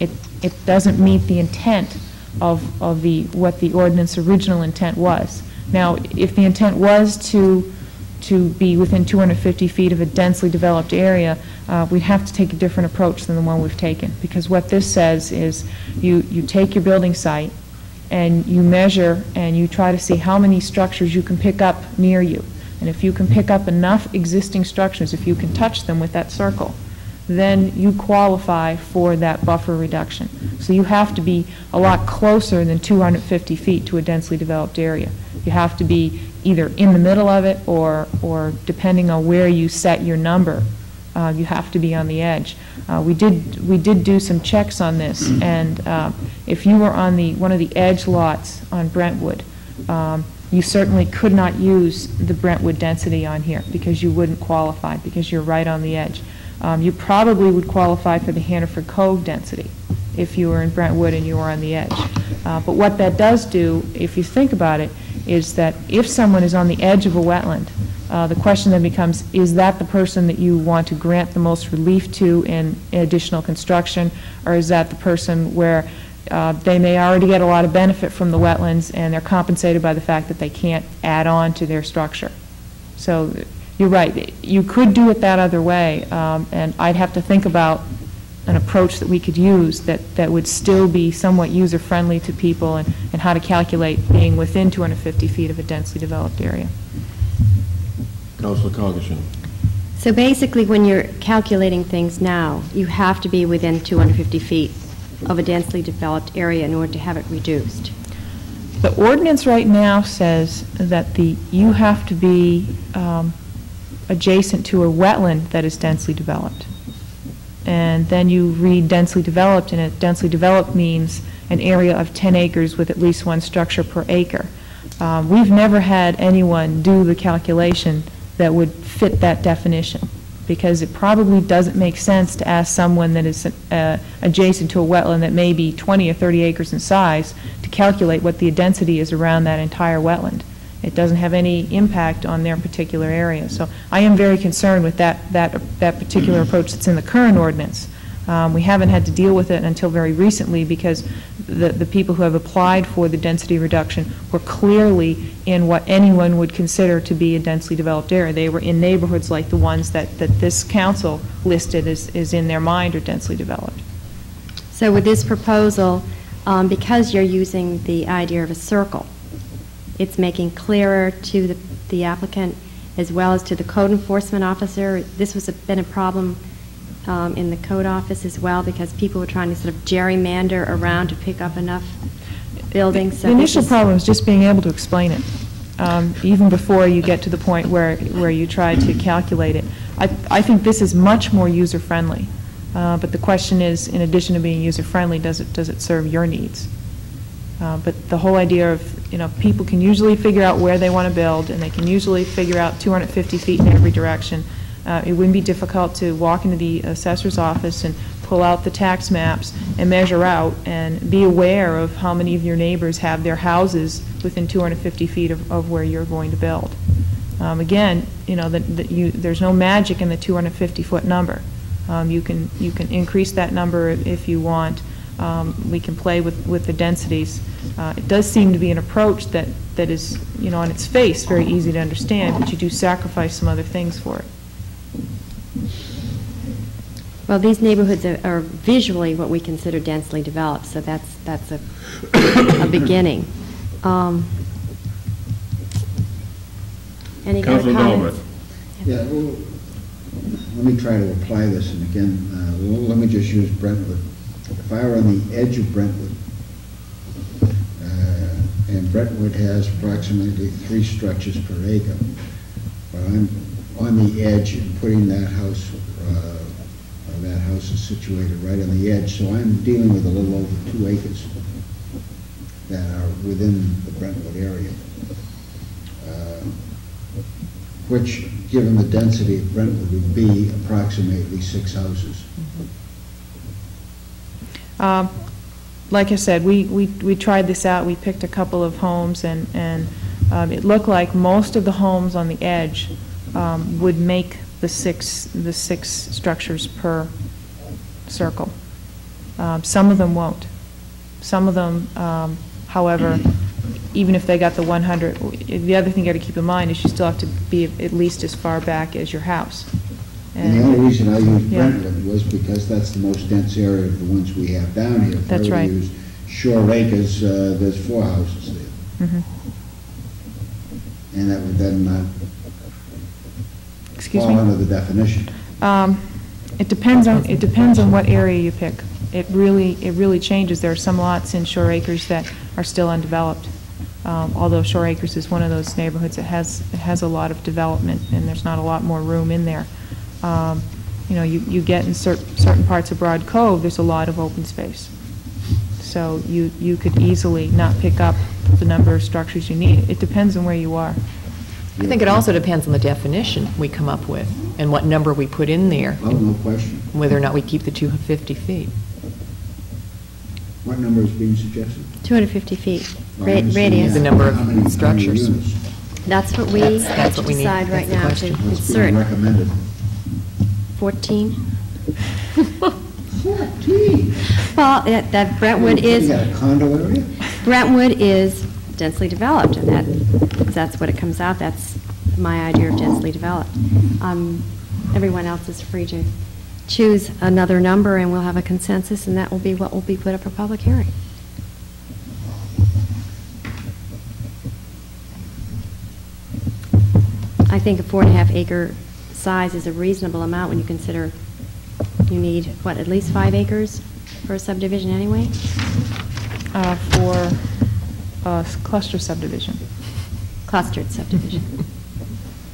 it doesn't meet the intent of what the ordinance original intent was. Now, if the intent was to be within 250 feet of a densely developed area, we'd have to take a different approach than the one we've taken, because what this says is you take your building site and you measure and you try to see how many structures you can pick up near you. And if you can pick up enough existing structures, if you can touch them with that circle, then you qualify for that buffer reduction. So you have to be a lot closer than 250 feet to a densely developed area. You have to be either in the middle of it or depending on where you set your number, you have to be on the edge. We did do some checks on this, and if you were on one of the edge lots on Brentwood, you certainly could not use the Brentwood density on here because you wouldn't qualify because you're right on the edge. You probably would qualify for the Hannaford Cove density if you were in Brentwood and you were on the edge. But what that does do, if you think about it, is that if someone is on the edge of a wetland, the question then becomes, is that the person that you want to grant the most relief to in additional construction, or is that the person where they may already get a lot of benefit from the wetlands and they're compensated by the fact that they can't add on to their structure? So you're right, you could do it that other way, and I'd have to think about an approach that we could use that would still be somewhat user-friendly to people and how to calculate being within 250 feet of a densely developed area.
Councilor Coggeshall.
So basically, when you're calculating things now, you have to be within 250 feet of a densely developed area in order to have it reduced.
The ordinance right now says that you have to be adjacent to a wetland that is densely developed. And then you read densely developed, and densely developed means an area of 10 acres with at least one structure per acre. We've never had anyone do the calculation that would fit that definition, because it probably doesn't make sense to ask someone that is adjacent to a wetland that may be 20 or 30 acres in size to calculate what the density is around that entire wetland. It doesn't have any impact on their particular area. So I am very concerned with that particular approach that's in the current ordinance. We haven't had to deal with it until very recently, because the people who have applied for the density reduction were clearly in what anyone would consider to be a densely developed area. They were in neighborhoods like the ones that this council listed is in their mind are densely developed.
So with this proposal, because you're using the idea of a circle, it's making clearer to the applicant as well as to the code enforcement officer. This was been a problem in the code office as well, because people were trying to sort of gerrymander around to pick up enough buildings.
The initial problem is just being able to explain it, even before you get to the point where you try to calculate it. I think this is much more user-friendly, but the question is, in addition to being user-friendly, does it serve your needs? But the whole idea of, people can usually figure out where they want to build, and they can usually figure out 250 feet in every direction. It wouldn't be difficult to walk into the assessor's office and pull out the tax maps and measure out and be aware of how many of your neighbors have their houses within 250 feet of where you're going to build. Again, there's no magic in the 250-foot number. You can increase that number if you want. We can play with the densities. It does seem to be an approach that is, on its face, very easy to understand, but you do sacrifice some other things for it.
Well, these neighborhoods are visually what we consider densely developed, so that's a beginning. Any other
Councilor
comments?
Yeah, well, let me try to apply this, and again, let me just use Brentwood. If I were on the edge of Brentwood, and Brentwood has approximately 3 structures per acre, but I'm on the edge and putting that house is situated right on the edge, so I'm dealing with a little over 2 acres that are within the Brentwood area, which, given the density of Brentwood, would be approximately 6 houses.
Like I said, we tried this out. We picked a couple of homes, and it looked like most of the homes on the edge would make the six structures per circle. Some of them won't. Some of them, however, even if they got the 100, the other thing you got to keep in mind is you still have to be at least as far back as your house.
And the only reason I used Brentwood was because that's the most dense area of the ones we have down here.
That's right.
If I were to use Shore Acres, there's 4 houses there.
Mm-hmm.
And that would then not
Excuse
fall
me?
under the definition.
It depends on what area you pick. It really changes. There are some lots in Shore Acres that are still undeveloped. Although Shore Acres is one of those neighborhoods that has a lot of development, and there's not a lot more room in there. You get in certain parts of Broad Cove, there's a lot of open space. So you could easily not pick up the number of structures you need. It depends on where you are.
I think it also depends on the definition we come up with and what number we put in there,
Oh, no question.
whether or not we keep the 250 feet.
What number is being suggested?
250 feet
Well, I'm just saying,
radius.
The number of
how many
structures.
units?
That's what we
That's
have to
what we need.
decide right
That's the
now to
question.
What's being
insert.
recommended?
14?
14?
Well, that Brentwood
You
is,
got a condo area?
Brentwood is densely developed, and that's what it comes out. That's my idea of densely developed. Everyone else is free to choose another number, and we'll have a consensus, and that will be what will be put up for public hearing. I think a 4.5 acre size is a reasonable amount when you consider you need, what, at least 5 acres for a subdivision anyway?
For a cluster subdivision.
Clustered subdivision.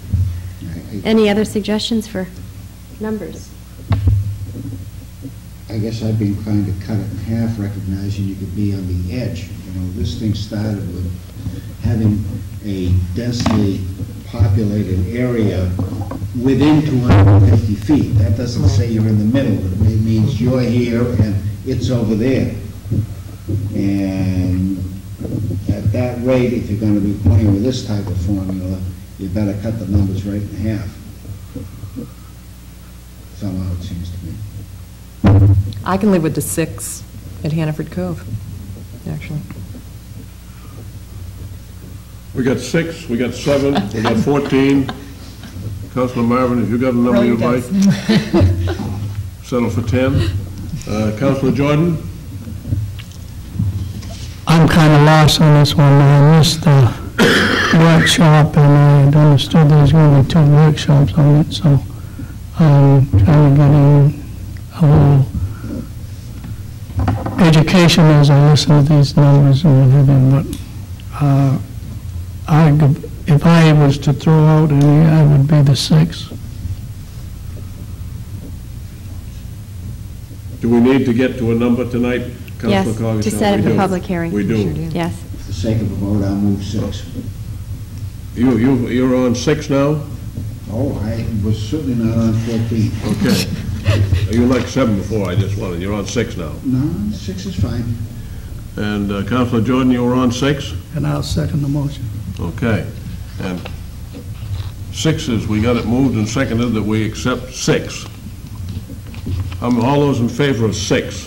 Any other suggestions for numbers?
I I guess I'd be inclined to cut it in half, recognizing you could be on the edge. You know, this thing started with having a densely populated area within 250 feet. That doesn't say you're in the middle. It means you're here and it's over there. And at that rate, if you're going to be playing with this type of formula, you better cut the numbers right in half. Somehow it seems to me.
I can live with the 6 at Hannaford Cove, actually.
We got 6, we got 7, we got 14. Councilor Marvin, have you got a number you'd like? Settle for 10. Councilor Jordan?
I'm kind of lost on this one. I missed the workshop, and I understood there was going to be 2 workshops on it, so I'm trying to get in a little education as I listen to these numbers and what have you, but if I was to throw out any, I would be the 6.
Do we need to get to a number tonight,
Yes,
Councilor Coggeshall?
to set
We
up the
do.
public hearing.
We do.
Yes.
For the sake of a vote, I'll move 6.
You're on 6 now?
Oh, I was certainly not on 14.
Okay. You were like 7 before, I just wanted, you're on 6 now.
No, 6 is fine.
And Councilor Jordan, you were on 6?
And I'll second the motion.
Okay. And 6 is, we got it moved and seconded that we accept 6. All those in favor of 6?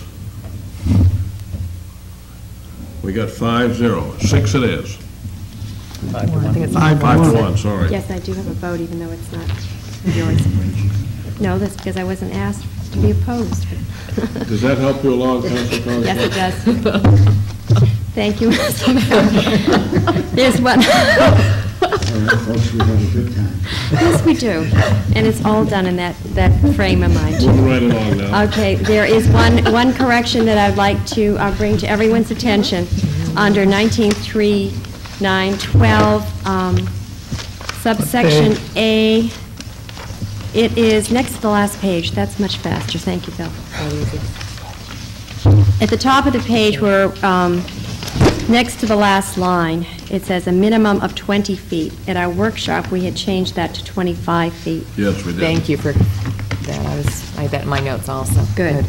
We got 5-0. 6 it is.
5-1.
5-1, sorry.
Yes, I do have a vote, even though it's not yours. No, that's because I wasn't asked to be opposed.
Does that help you along, Councilor Coggeshall?
Yes, it does. Thank you, Mr. Mayor. There's one.
All right, folks, we have a good time.
Yes, we do. And it's all done in that frame of mind.
Moving right along now.
Okay, there is one correction that I'd like to bring to everyone's attention. Under 19.3.9.12, subsection A, it is next to the last page. That's much faster. Thank you, Bill. At the top of the page, we're next to the last line. It says a minimum of 20 feet. At our workshop, we had changed that to 25 feet.
Yes, we did.
Thank you for that. I had that in my notes also.
Good.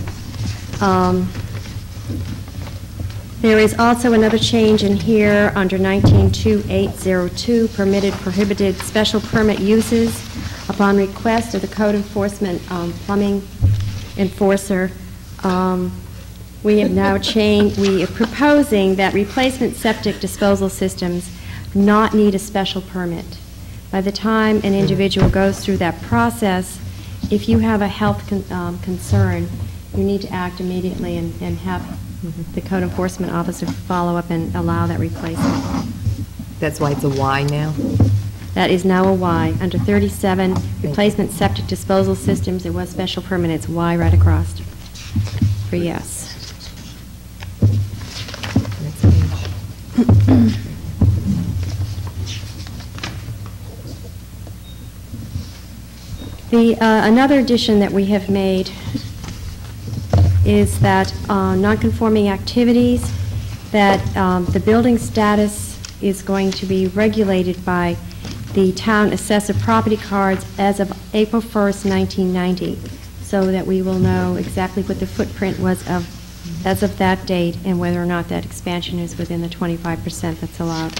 There is also another change in here under 19.2.8.02, permitted, prohibited special permit uses. Upon request of the code enforcement plumbing enforcer, we have now changed, we are proposing that replacement septic disposal systems not need a special permit. By the time an individual goes through that process, if you have a health concern, you need to act immediately and have the code enforcement officer follow up and allow that replacement.
That's why it's a Y now?
That is now a Y. Under 37, replacement septic disposal systems, it was special permit, it's Y right across for yes.
Next page.
Another addition that we have made is that non-conforming activities, that the building status is going to be regulated by the town assessor property cards as of April 1st, 1990, so that we will know exactly what the footprint was as of that date and whether or not that expansion is within the 25% that's allowed.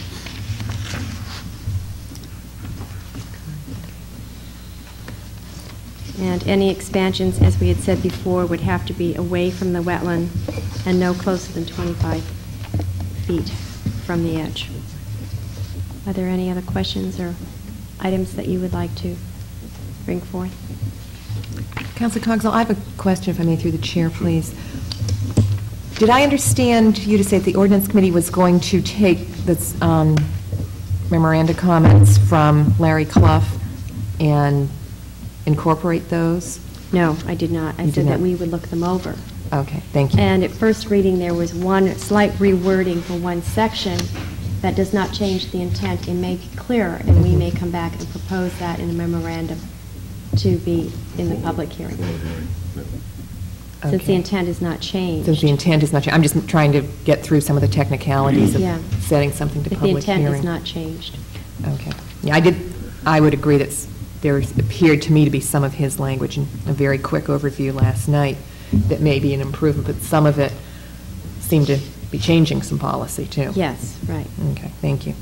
And any expansions, as we had said before, would have to be away from the wetland and no closer than 25 feet from the edge. Are there any other questions or items that you would like to bring forth?
Councilor Cogswell, I have a question, if I may, through the chair, please. Did I understand you to say that the ordinance committee was going to take this memoranda comments from Larry Clough and incorporate those?
No, I did not. I
You
said
did
that
not.
we would look them over.
Okay, thank you.
And at first reading, there was one slight rewording for one section that does not change the intent and make it clearer, and we may come back and propose that in a memorandum to be in the public hearing. since the
Okay.
intent is not changed.
Since the intent is not, I'm just trying to get through some of the technicalities of
Yeah.
setting something to
If the
public hearing.
intent is not changed.
Okay. Yeah, I would agree that there appeared to me to be some of his language in a very quick overview last night that may be an improvement, but some of it seemed to be changing some policy, too.
Yes, right.
Okay, thank you.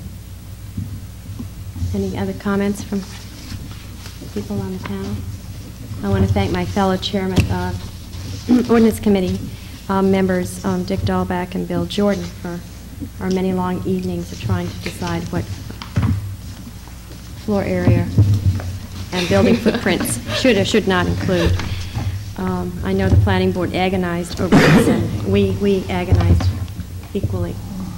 Any other comments from people on the panel? I want to thank my fellow chairman, Ordinance Committee members, Dick Dahlbeck and Bill Jordan, for our many long evenings of trying to decide what floor area and building footprints should or should not include. I know the planning board agonized over this, and we agonized equally.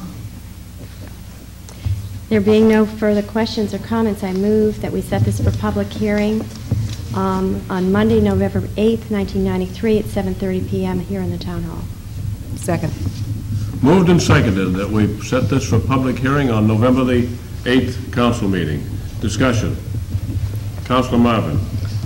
There being no further questions or comments, I move that we set this for public hearing on Monday, November 8th, 1993, at 7:30 p.m. here in the Town Hall.
Second.
Moved and seconded that we set this for public hearing on November the 8th council meeting. Discussion. Councilor Marvin.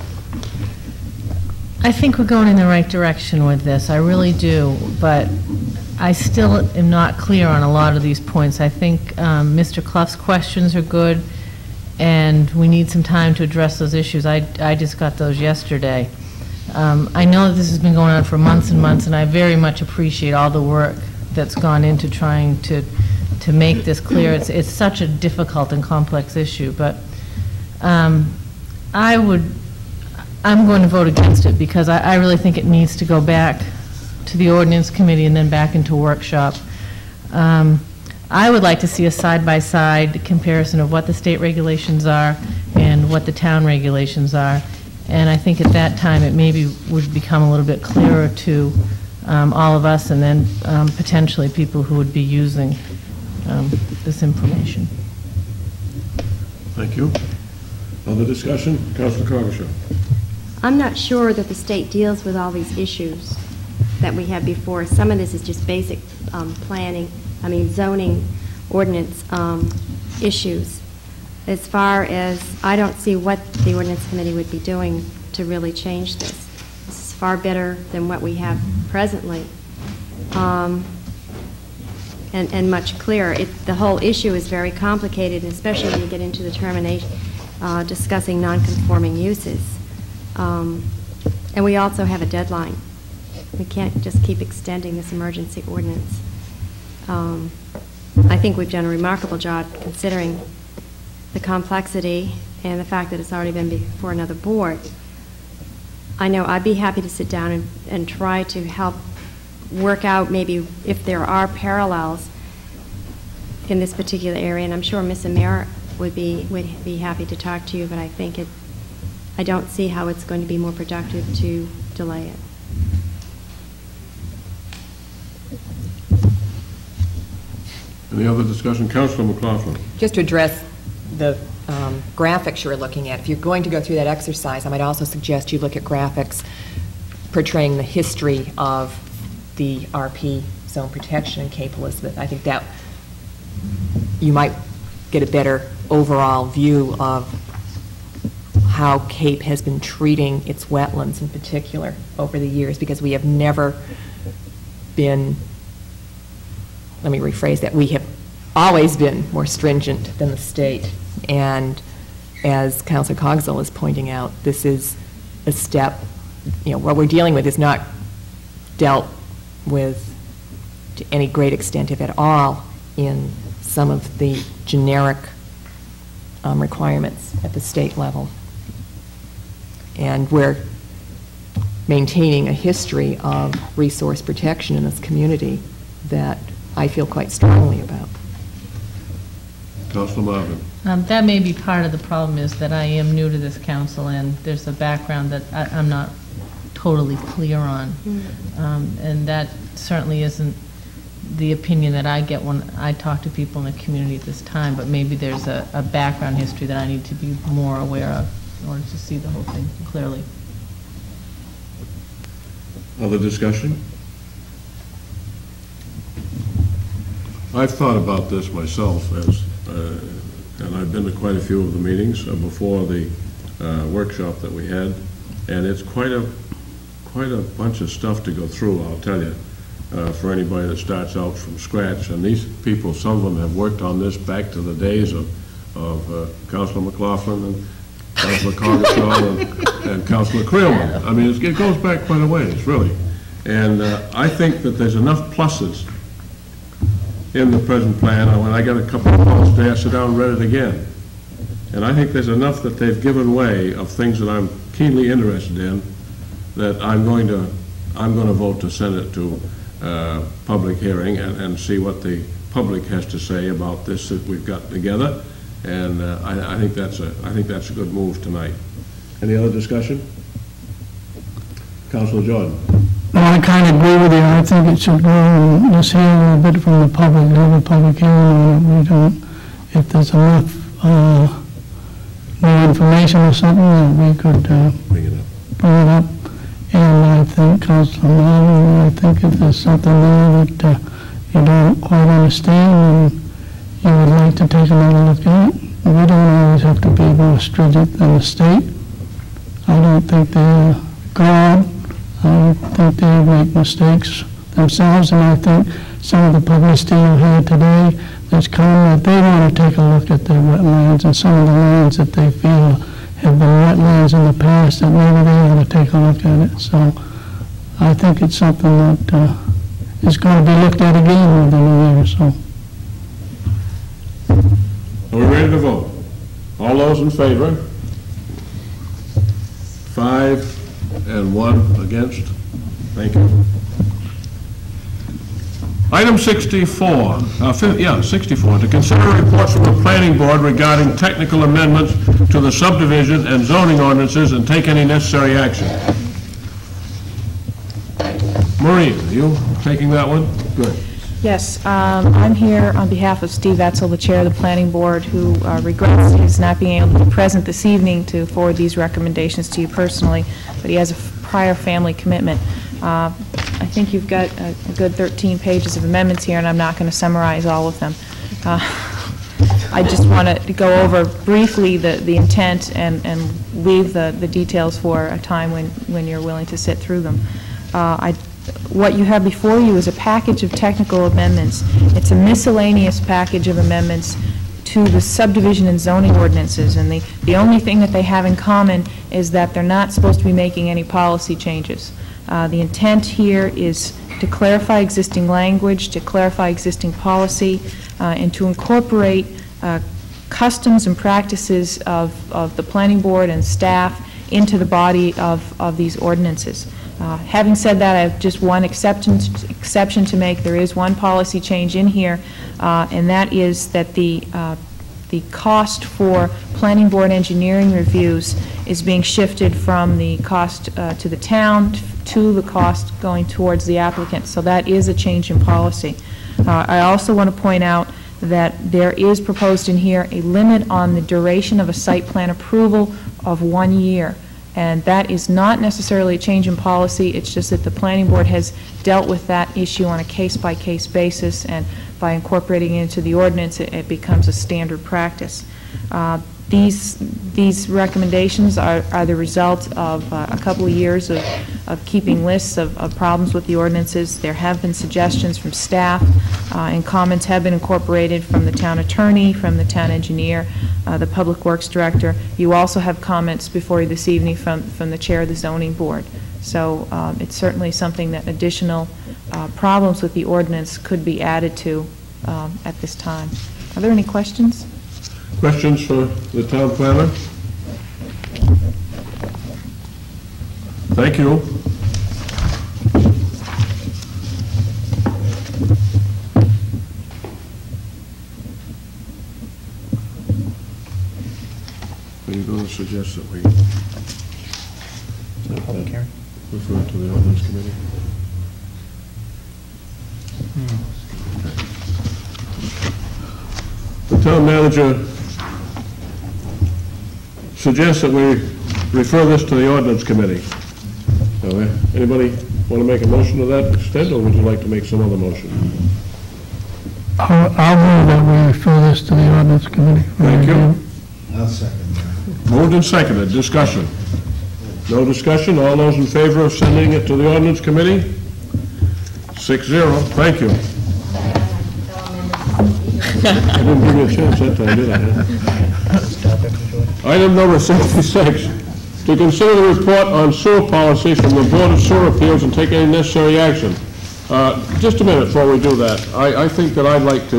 I think we're going in the right direction with this, I really do, but I still am not clear on a lot of these points. I think Mr. Clough's questions are good, and we need some time to address those issues. I just got those yesterday. I know that this has been going on for months and months, and I very much appreciate all the work that's gone into trying to make this clear. It's such a difficult and complex issue, but I'm going to vote against it because I really think it needs to go back to the ordinance committee and then back into workshop. I would like to see a side-by-side comparison of what the state regulations are and what the town regulations are. And I think at that time it maybe would become a little bit clearer to all of us and then potentially people who would be using this information.
Thank you. Other discussion? Councilor Carvajal.
I'm not sure that the state deals with all these issues that we have before. Some of this is just basic zoning ordinance issues. As far as, I don't see what the ordinance committee would be doing to really change this. This is far better than what we have presently, and much clearer. The whole issue is very complicated, especially when you get into the termination, discussing non-conforming uses. And we also have a deadline. We can't just keep extending this emergency ordinance. I think we've done a remarkable job considering the complexity and the fact that it's already been before another board. I know I'd be happy to sit down and try to help work out maybe if there are parallels in this particular area, and I'm sure Ms. Amira would be happy to talk to you, but I think I don't see how it's going to be more productive to delay it.
Any other discussion? Councilor McLaughlin.
Just to address the graphics you're looking at, if you're going to go through that exercise, I might also suggest you look at graphics portraying the history of the RP zone protection in Cape Elizabeth. I think that you might get a better overall view of how Cape has been treating its wetlands in particular over the years, because we have never been, let me rephrase that, we have always been more stringent than the state. And as Councilor Cogswell is pointing out, this is a step, what we're dealing with is not dealt with to any great extent, if at all, in some of the generic requirements at the state level. And we're maintaining a history of resource protection in this community that I feel quite strongly about.
Councilor Marvin.
That may be part of the problem, is that I am new to this council, and there's a background that I'm not totally clear on. And that certainly isn't the opinion that I get when I talk to people in the community at this time, but maybe there's a background history that I need to be more aware of in order to see the whole thing clearly.
Other discussion? I've thought about this myself, and I've been to quite a few of the meetings before the workshop that we had, and it's quite quite a bunch of stuff to go through, I'll tell you, for anybody that starts out from scratch. And these people, some of them have worked on this back to the days of Councilor McLaughlin and Councilor Coggeshall and Councilor Creelman. I mean, it goes back quite a ways, really. And I think that there's enough pluses in the present plan. When I got a couple of calls today, I sat down and read it again. And I think there's enough that they've given way of things that I'm keenly interested in, that I'm going to vote to send it to public hearing and see what the public has to say about this that we've got together. And I think that's a good move tonight. Any other discussion? Councilor Jordan.
Well, I kind of agree with you. I think it should go and just hear a little bit from the public, have a public hearing on it. We don't, if there's enough new information or something that we could
Bring it up.
bring it up. And I think, Councilor Marvin, I think if there's something there that you don't quite understand and you would like to take another look at it, we don't always have to be more stringent than the state. I don't think they're God. I think they make mistakes themselves, and I think some of the publicity you heard today that's come, that they want to take a look at their wetlands and some of the lands that they feel have been wetlands in the past, that maybe they want to take a look at it. So I think it's something that is going to be looked at again within a year or so.
Are we ready to vote? All those in favor? 5 and 1 against. Thank you. Item 64, 64, to consider reports from the planning board regarding technical amendments to the subdivision and zoning ordinances and take any necessary action. Maureen, are you taking that one? Good.
Yes, I'm here on behalf of Steve Etzel, the chair of the planning board, who regrets his not being able to be present this evening to forward these recommendations to you personally, but he has a prior family commitment. I think you've got a good 13 pages of amendments here, and I'm not going to summarize all of them. I just want to go over briefly the intent and leave the details for a time when you're willing to sit through them. What you have before you is a package of technical amendments. It's a miscellaneous package of amendments to the subdivision and zoning ordinances, and the only thing that they have in common is that they're not supposed to be making any policy changes. The intent here is to clarify existing language, to clarify existing policy, and to incorporate customs and practices of the planning board and staff into the body of these ordinances. Having said that, I have just one exception to make. There is one policy change in here, and that is that the cost for planning board engineering reviews is being shifted from the cost to the town to the cost going towards the applicant. So that is a change in policy. I also want to point out that there is proposed in here a limit on the duration of a site plan approval of 1 year. And that is not necessarily a change in policy. It's just that the planning board has dealt with that issue on a case-by-case basis, and by incorporating it into the ordinance, it becomes a standard practice. These recommendations are the result of a couple of years of keeping lists of problems with the ordinances. There have been suggestions from staff, and comments have been incorporated from the town attorney, from the town engineer, the public works director. You also have comments before you this evening from the chair of the zoning board. So it's certainly something that additional problems with the ordinance could be added to at this time. Are there any questions?
Questions for the town planner? Thank you. Are you going to suggest that we
Public hearing?
refer it to the ordinance committee? The town manager suggests that we refer this to the ordinance committee. Anybody want to make a motion to that extent, or would you like to make some other motion?
I'll move that we refer this to the ordinance committee.
Thank you.
I'll second that.
Moved and seconded. Discussion. No discussion? All those in favor of sending it to the ordinance committee? 6-0. Thank you. I didn't give you a chance that time, did I? Item number 66, to consider the report on sewer policy from the Board of Sewer Appeals and take any necessary action. Just a minute before we do that. I think that I'd like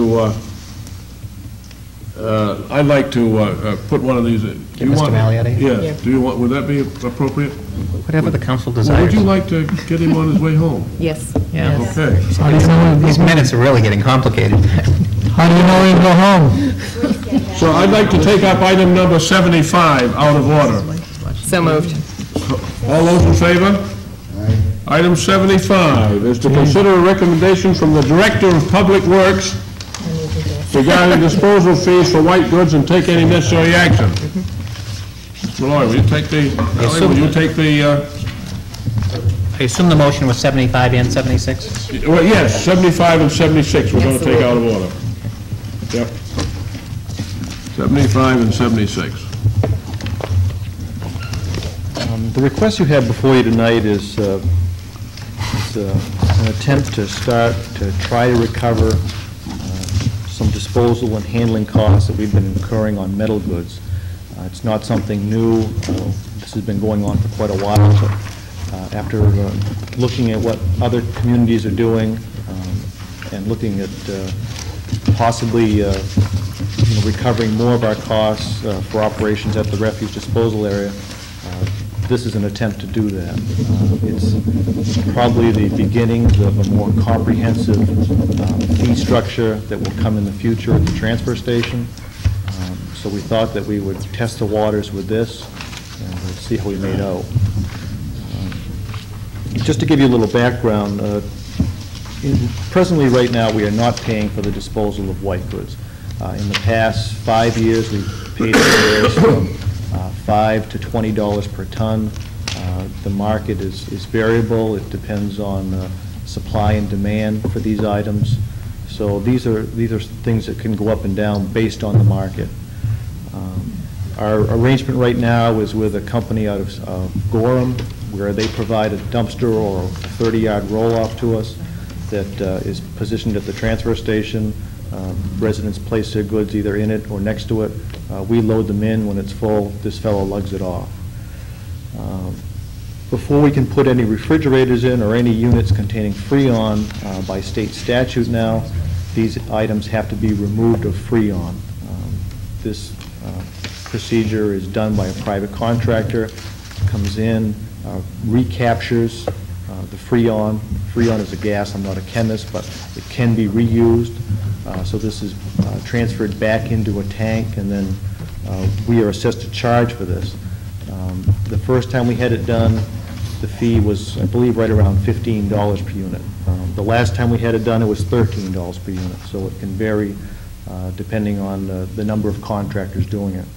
to put one of these.
Give Mr. Magliotti?
Yeah. Do you want? Would that be appropriate?
Whatever the council
Would
desires.
you like to get him on his way home?
Yes.
Yeah.
Yes.
Okay.
How do you know
These minutes are really getting complicated.
How do you know he'll go home?
So I'd like to take up item number 75 out of order.
So moved.
All those in favor? Item 75 is to consider a recommendation from the Director of Public Works regarding disposal fees for white goods and take any necessary action. Mr. Malloy, will you take the,
I assume the motion was 75 and 76?
well, yes, 75 and 76 we're going to take out of order. Yep. 75 and 76.
The request you have before you tonight is an attempt to try to recover some disposal and handling costs that we've been incurring on metal goods. It's not something new. This has been going on for quite a while. But after looking at what other communities are doing and looking at possibly recovering more of our costs for operations at the refuse disposal area, this is an attempt to do that. It's probably the beginnings of a more comprehensive fee structure that will come in the future at the transfer station. So we thought that we would test the waters with this and see how we made out. Just to give you a little background, presently right now we are not paying for the disposal of white goods. In the past 5 years we've paid from $5 to $20 per ton. The market is variable. It depends on supply and demand for these items. So these are things that can go up and down based on the market. Our arrangement right now is with a company out of Gorham, where they provide a dumpster or a 30-yard roll-off to us that is positioned at the transfer station. Residents place their goods either in it or next to it. We load them in. When it's full, this fellow lugs it off. Before we can put any refrigerators in or any units containing Freon, by state statute now, these items have to be removed of Freon. This procedure is done by a private contractor, comes in, recaptures the Freon. Freon is a gas. I'm not a chemist, but it can be reused. So this is transferred back into a tank, and then we are assessed a charge for this. The first time we had it done, the fee was, I believe, right around $15 per unit. The last time we had it done, it was $13 per unit, so it can vary depending on the number of contractors doing it.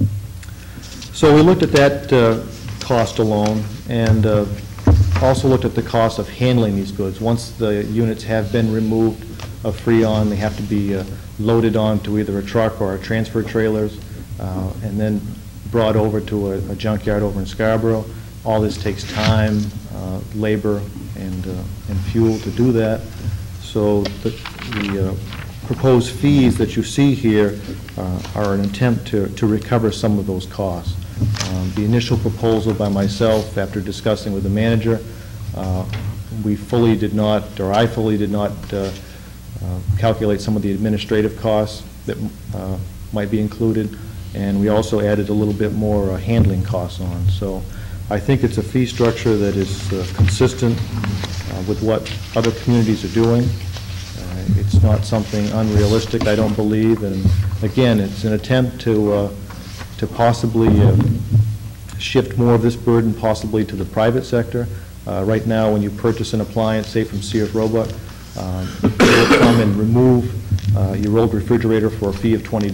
So we looked at that cost alone, and also looked at the cost of handling these goods. Once the units have been removed of Freon, they have to be loaded onto either a truck or a transfer trailers, and then brought over to a junkyard over in Scarborough. All this takes time, labor, and fuel to do that. So the proposed fees that you see here are an attempt to recover some of those costs. The initial proposal by myself, after discussing with the manager, we fully did not, or I fully did not calculate some of the administrative costs that might be included, and we also added a little bit more handling costs on. So I think it's a fee structure that is consistent with what other communities are doing. It's not something unrealistic, I don't believe, and again, it's an attempt to possibly shift more of this burden possibly to the private sector. Right now, when you purchase an appliance, say from Sears Roebuck, they will come and remove your old refrigerator for a fee of $20.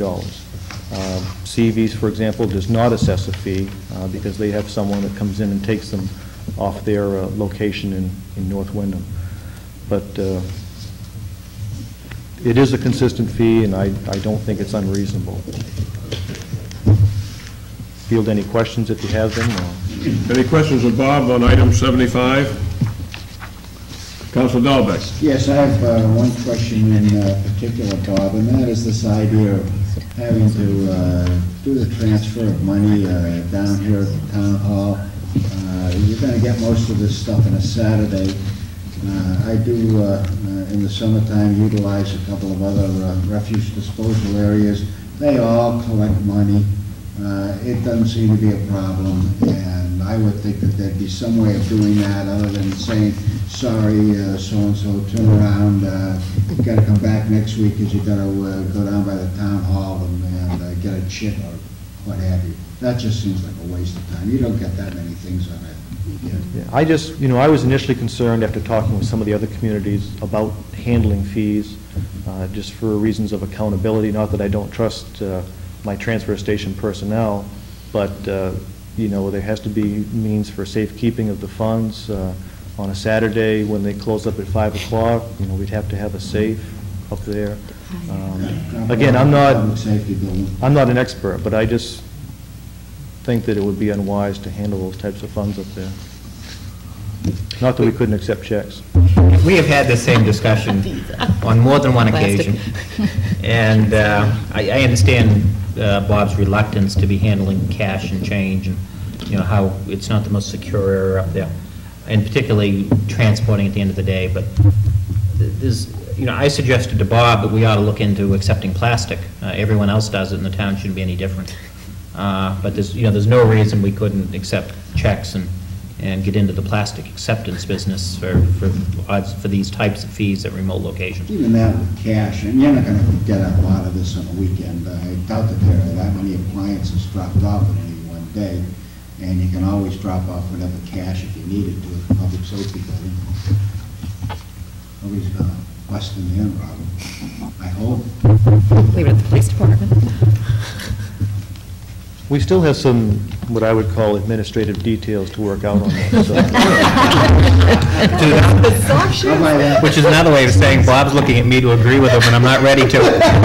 CV's, for example, does not assess a fee because they have someone that comes in and takes them off their location in North Windham. But it is a consistent fee, and I don't think it's unreasonable. Field any questions if you have them.
Any questions of Bob on item 75? Councilor Dahlbeck.
Yes, I have one question in particular, Bob, and that is this idea of having to do the transfer of money down here at the town hall. You're going to get most of this stuff on a Saturday. I do, in the summertime, utilize a couple of other refuse disposal areas. They all collect money. It doesn't seem to be a problem, and I would think that there'd be some way of doing that other than saying, sorry, so-and-so, turn around, you gotta come back next week because you gotta go down by the town hall and get a chit or what have you. That just seems like a waste of time. You don't get that many things on that weekend.
Yeah, I just, I was initially concerned after talking with some of the other communities about handling fees, just for reasons of accountability, not that I don't trust my transfer station personnel, but, there has to be means for safekeeping of the funds. On a Saturday, when they close up at 5 o'clock, we'd have to have a safe up there. Again, I'm not an expert, but I just think that it would be unwise to handle those types of funds up there. Not that we couldn't accept checks.
We have had the same discussion on more than one occasion, and I understand Bob's reluctance to be handling cash and change, and how it's not the most secure area up there, and particularly transporting at the end of the day. But there's, I suggested to Bob that we ought to look into accepting plastic. Everyone else does it, and the town shouldn't be any different. But there's no reason we couldn't accept checks and get into the plastic acceptance business for these types of fees at remote locations.
Even that with cash, and you're not going to get a lot of this on a weekend. I doubt that there are that many appliances dropped off in any one day, and you can always drop off whatever cash if you needed to at the public safety building. Nobody's going to bust in the end, Robert. I hope.
Leave it at the police department.
We still have some, what I would call administrative details to work out on this.
Which is another way of saying Bob's looking at me to agree with him, and I'm not ready to.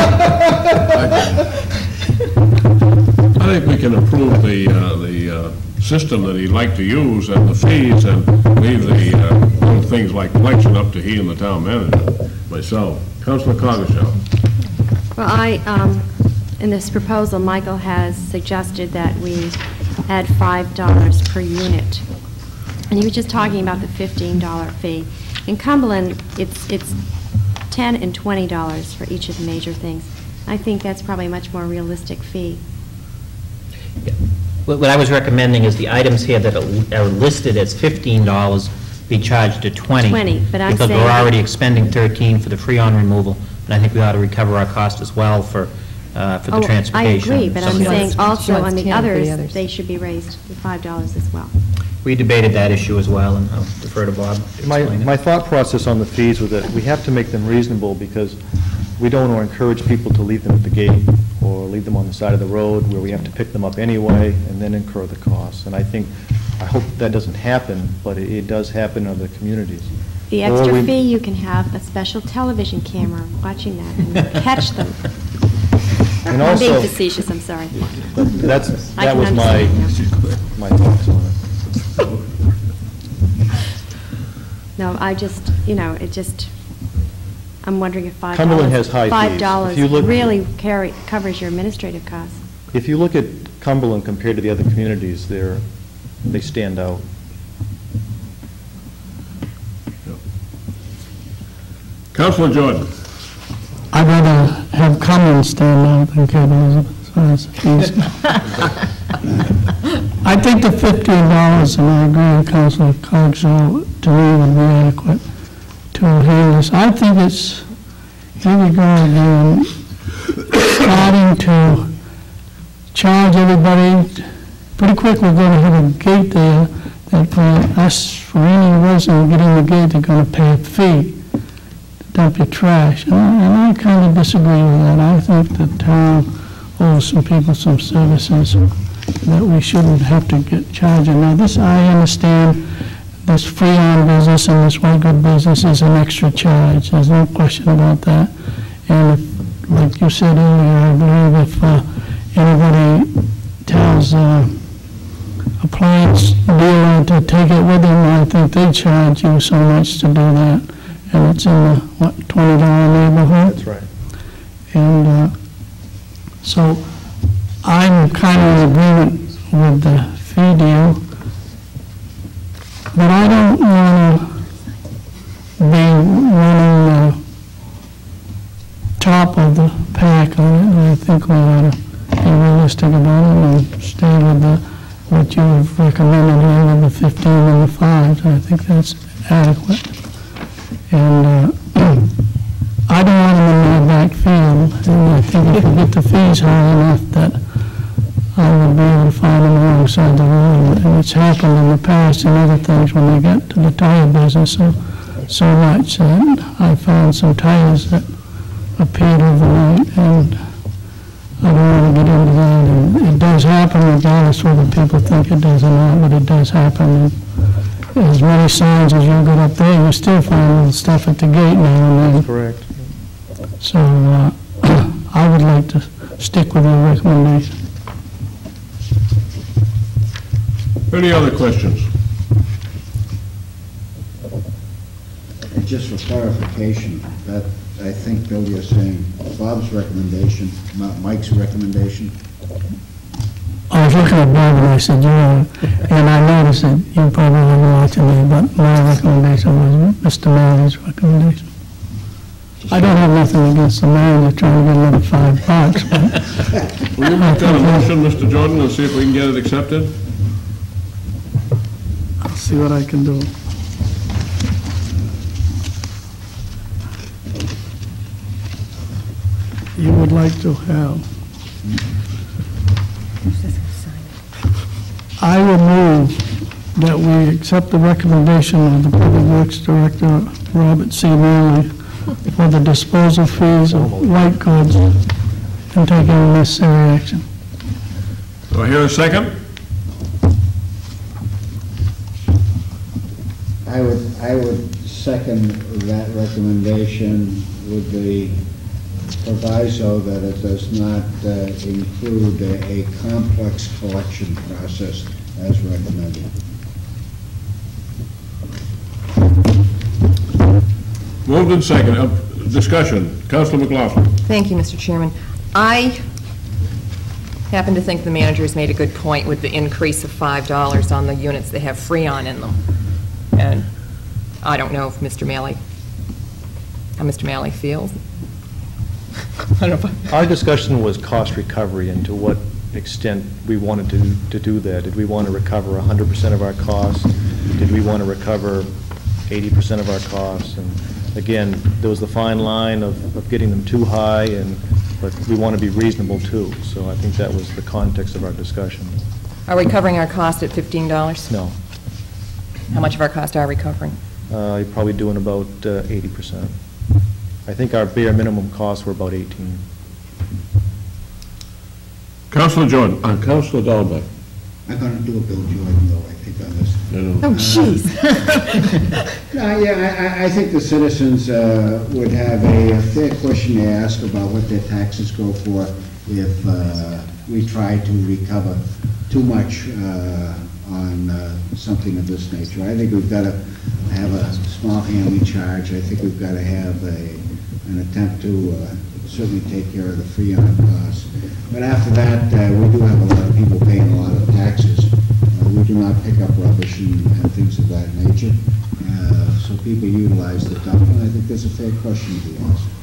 I think we can approve the system that he'd like to use and the fees, and leave the little things like collection up to he and the town manager, myself. Councilor Coggeshall.
Well, in this proposal, Michael has suggested that we add $5 per unit. And he was just talking about the $15 fee. In Cumberland, it's $10 and $20 for each of the major things. I think that's probably a much more realistic fee.
Yeah. What I was recommending is the items here that are listed as $15 be charged to $20.
But I'm
because
saying
we're already expending $13 for the freon removal, and I think we ought to recover our cost as well for the transportation.
I agree, but I'm saying also on the
10 for the others.
they should be raised to $5 as well.
We debated that issue as well, and I'll defer to Bob to explain it.
My thought process on the fees was that we have to make them reasonable, because we don't want to encourage people to leave them at the gate or leave them on the side of the road where we have to pick them up anyway and then incur the costs. And I hope that doesn't happen, but it does happen in other communities.
The extra fee, you can have a special television camera watching that and catch them.
And
I'm
also,
being facetious, I'm sorry.
That was my thoughts on it.
No, I'm wondering if $5
Cumberland has high fees.
$5
If you look-
really covers your administrative costs.
If you look at Cumberland compared to the other communities, they stand out.
Councilor Jordan.
I'd rather have Cumberland stand out than Cape Elizabeth as far as fees go. I think the $15, and I agree with Councilor Coggeshall, to me would be adequate to handle this. I think it's, here we go again, starting to charge everybody. Pretty quick, we're going to have a gate there that for any resident getting the gate, they're going to pay a fee to dump your trash. And I kind of disagree with that. I think the town owes some people some services that we shouldn't have to get charged. Now, this, I understand, this freon business and this white good business is an extra charge. There's no question about that. And if, like you said earlier, I believe if anybody tells a appliance dealer to take it with him, I think they charge you so much to do that, and it's in the, what, $20 neighborhood?
That's right.
And so I'm kind of in agreement with the fee deal, but I don't want to be running the top of the pack on it, and I think we ought to be realistic about it and stay with what you have recommended here with the 15 and the 5. I think that's adequate. And I don't want them in my backfield, and I think if we get the fees high enough that I will be able to find them alongside the road. And it's happened in the past and other things when they get to the tire business so much that I found some tires that appeared overnight, and I don't want to get into that. And it does happen regardless whether people think it does or not, but it does happen. And as many signs as you get up there, you still find little stuff at the gate now and then.
Correct.
So I would like to stick with your recommendation.
Any other questions?
And just for clarification, that, I think, Bill, you're saying Bob's recommendation, not Mike's recommendation?
I was looking at Bob and I said, and I noticed that you probably weren't watching me, but my recommendation was Mr. Malley's recommendation. I don't have nothing against the man, they're trying to get another $5, but
Will you make that a motion, Mr. Jordan, and see if we can get it accepted?
I'll see what I can do. You would like to have. I will move that we accept the recommendation of the Public Works Director, Robert C. Malley, for the disposal fees of white goods and take any necessary action.
Do I hear a second?
I would second that recommendation with the proviso that it does not include a complex collection process as recommended.
Moved and second. Discussion. Councilor McLaughlin.
Thank you, Mr. Chairman. I happen to think the manager's made a good point with the increase of $5 on the units that have Freon in them. And I don't know if Mr. Malley, how Mr. Malley feels. I don't know if
Our discussion was cost recovery and to what extent we wanted to do that. Did we want to recover 100% of our costs? Did we want to recover 80% of our costs? And again, there was the fine line of getting them too high, but we want to be reasonable too. So I think that was the context of our discussion.
Are we covering our cost at $15?
No.
How much of our cost are we covering?
You're probably doing about 80%. I think our bare minimum costs were about 18.
Councilor Jordan. Councilor Dahlbeck.
I'm going to do a Bill Jordan, though, I think, on this.
Oh, jeez.
No, yeah, I think the citizens would have a fair question to ask about what their taxes go for if we try to recover too much on something of this nature. I think we've got to have a small handling charge. I think we've got to have an attempt to certainly take care of the Freon costs. But after that, we do have a lot of people paying a lot of taxes. We do not pick up rubbish and things of that nature. So people utilize the dump, and I think that's a fair question to be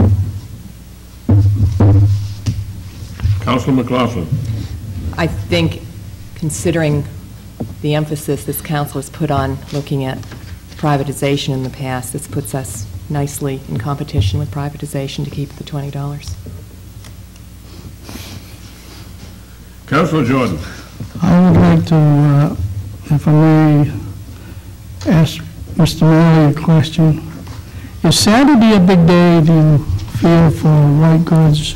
asked.
Councilor McLaughlin.
I think, considering the emphasis this council has put on looking at privatization in the past, this puts us nicely in competition with privatization to keep the $20.
Councilor Jordan.
I would like to, if I may, ask Mr. Malley a question. Is Saturday a big day, do you feel, for white goods?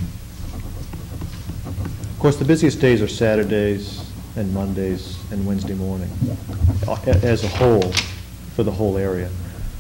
Of course, the busiest days are Saturdays and Mondays and Wednesday morning, as a whole, for the whole area.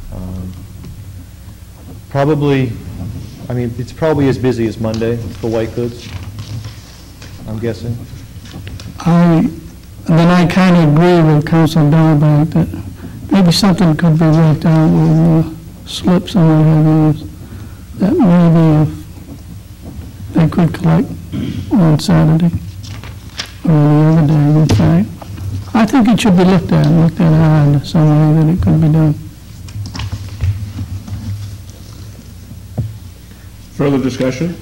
Probably, I mean, it's probably as busy as Monday for white goods, I'm guessing.
I And then I kind of agree with Council Dahlbeck that maybe something could be worked out with slips and what have you, that maybe if they could collect on Saturday or any other day, in fact. I think it should be looked at hard, some way that it could be done.
Further discussion?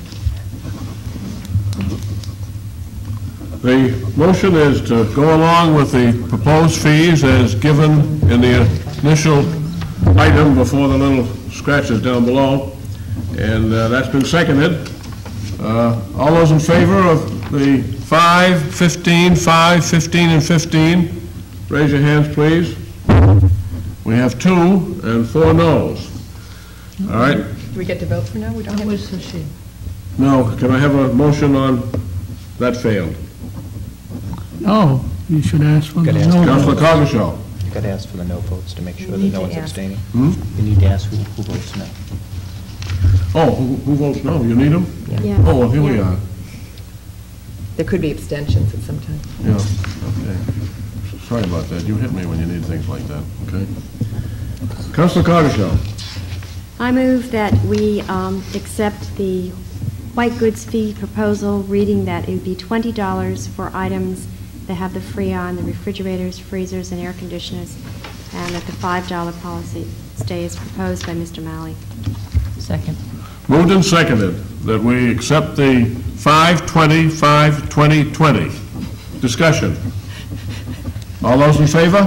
The motion is to go along with the proposed fees as given in the initial item before the little scratches down below, and that's been seconded. All those in favor of the 5, 15, 5, 15, and 15, raise your hands, please. We have 2 and 4 noes. All right?
Do we get to vote for now? We don't have...
No, can I have a motion on that failed?
No, you should ask for the
Gotta ask
no.
Councilor Cogashaw.
You got to ask for the no votes to make sure that
need
no
to
one's
ask.
abstaining.
Hmm?
You need to ask who votes no.
Oh, who votes no? You need them?
Yeah.
Oh, well, here we are.
There could be abstentions at some time.
Yeah, okay. Sorry about that. You hit me when you need things like that, okay? Councilor Cogashaw.
I move that we accept the white goods fee proposal, reading that it would be $20 for items that have the Freon, the refrigerators, freezers, and air conditioners, and that the $5 policy stay as proposed by Mr. Malley.
Second.
Moved and seconded that we accept the 5/20, 5/20, 20. Discussion. All those in favor?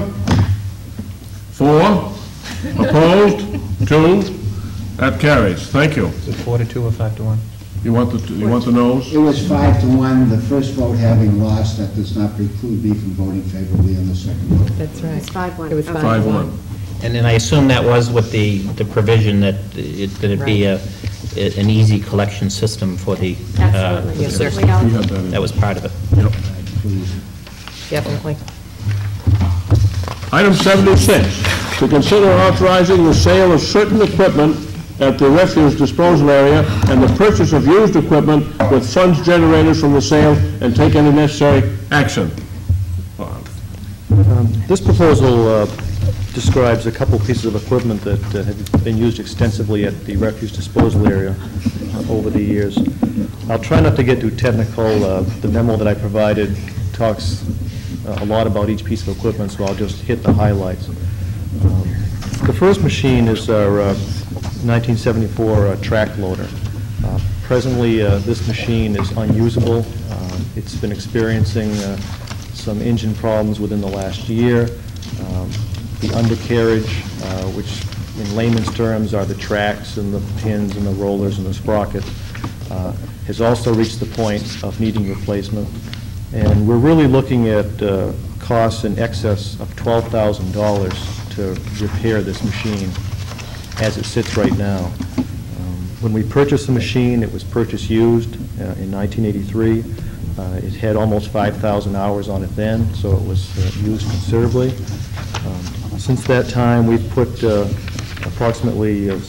4? Opposed? 2? That carries. Thank you.
Is it 4-2 or 5-1?
You want the noes?
It was 5-1, the first vote having lost, that does not preclude me from voting favorably on the second vote.
That's right.
It's 5-1.
It was
Okay.
5-1.
And then I assume that was with the provision that it'd be an easy collection system for the...
Absolutely.
Yes, sir.
We all-
We had that in.
That was part of it.
Yep.
Definitely.
Item 76, to consider authorizing the sale of certain equipment at the refuse disposal area and the purchase of used equipment with funds generated from the sale and take any necessary action.
This proposal describes a couple pieces of equipment that have been used extensively at the refuse disposal area over the years. I'll try not to get too technical. The memo that I provided talks a lot about each piece of equipment, so I'll just hit the highlights. The first machine is our 1974 track loader. Presently, this machine is unusable. It's been experiencing some engine problems within the last year. The undercarriage, which in layman's terms are the tracks and the pins and the rollers and the sprockets, has also reached the point of needing replacement. And we're really looking at costs in excess of $12,000 to repair this machine as it sits right now. When we purchased the machine, it was purchased used in 1983. It had almost 5,000 hours on it then, so it was used considerably. Since that time, we've put approximately over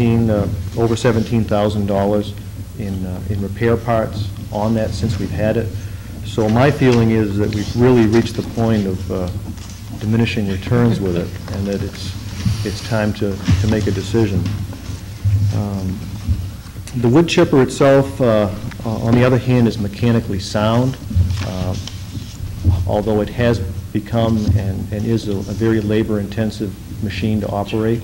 $17,000 in repair parts on that since we've had it. So my feeling is that we've really reached the point of diminishing returns with it, and that it's time to make a decision. The wood chipper itself, on the other hand, is mechanically sound, although it has become and is a very labor-intensive machine to operate.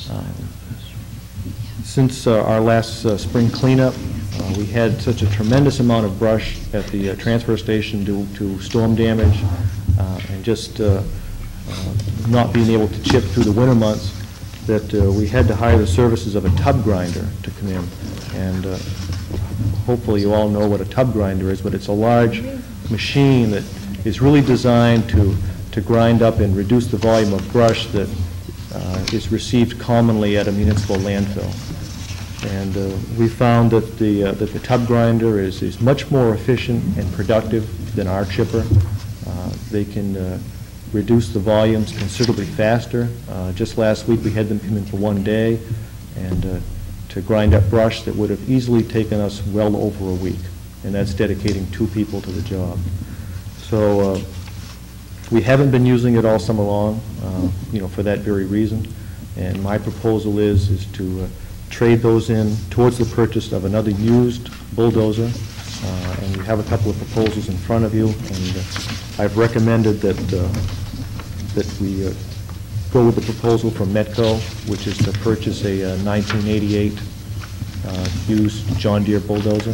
Since our last spring cleanup, we had such a tremendous amount of brush at the transfer station due to storm damage and just not being able to chip through the winter months that we had to hire the services of a tub grinder to come in. And hopefully you all know what a tub grinder is, but it's a large machine that is really designed to grind up and reduce the volume of brush that is received commonly at a municipal landfill. And we found that the tub grinder is much more efficient and productive than our chipper. They can reduce the volumes considerably faster. Just last week we had them come in for one day and to grind up brush that would have easily taken us well over a week, and that's dedicating 2 people to the job. So We haven't been using it all summer long, for that very reason. And my proposal is to trade those in towards the purchase of another used bulldozer. And you have a couple of proposals in front of you, and I've recommended that we go with the proposal from Metco, which is to purchase a 1988 used John Deere bulldozer.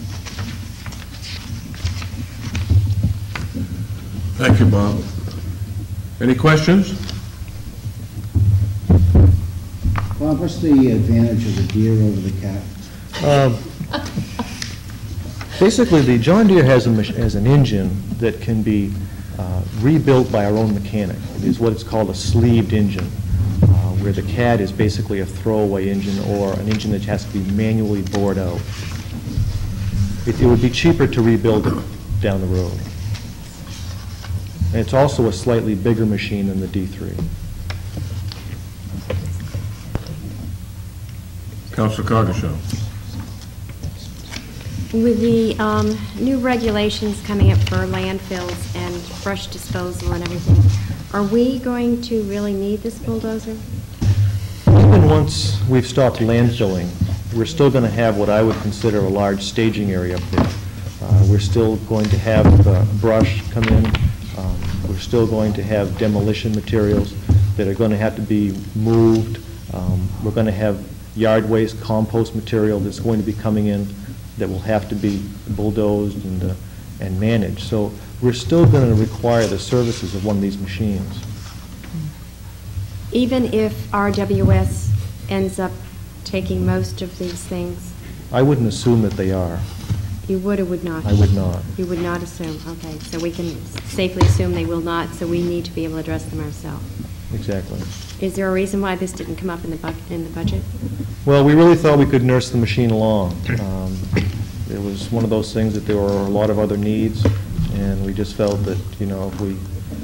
Thank you, Bob. Any questions?
Bob, what's the advantage of the Deere over the Cat?
Basically, the John Deere has an engine that can be rebuilt by our own mechanic. It is what it's called a sleeved engine, where the Cat is basically a throwaway engine or an engine that has to be manually bored out. It would be cheaper to rebuild it down the road. And it's also a slightly bigger machine than the D3.
Councilor Cargashaw.
With the new regulations coming up for landfills and brush disposal and everything, are we going to really need this bulldozer?
Even once we've stopped landfilling, we're still going to have what I would consider a large staging area up there. We're still going to have brush come in. We're still going to have demolition materials that are going to have to be moved. We're going to have yard waste, compost material that's going to be coming in that will have to be bulldozed and managed. So we're still going to require the services of one of these machines.
Even if RWS ends up taking most of these things,
I wouldn't assume that they are.
you would or would not?
I would not.
You would not assume, okay. So we can safely assume they will not, so we need to be able to address them ourselves.
Exactly.
Is there a reason why this didn't come up in the budget?
Well, we really thought we could nurse the machine along. It was one of those things that there were a lot of other needs, and we just felt that, if we,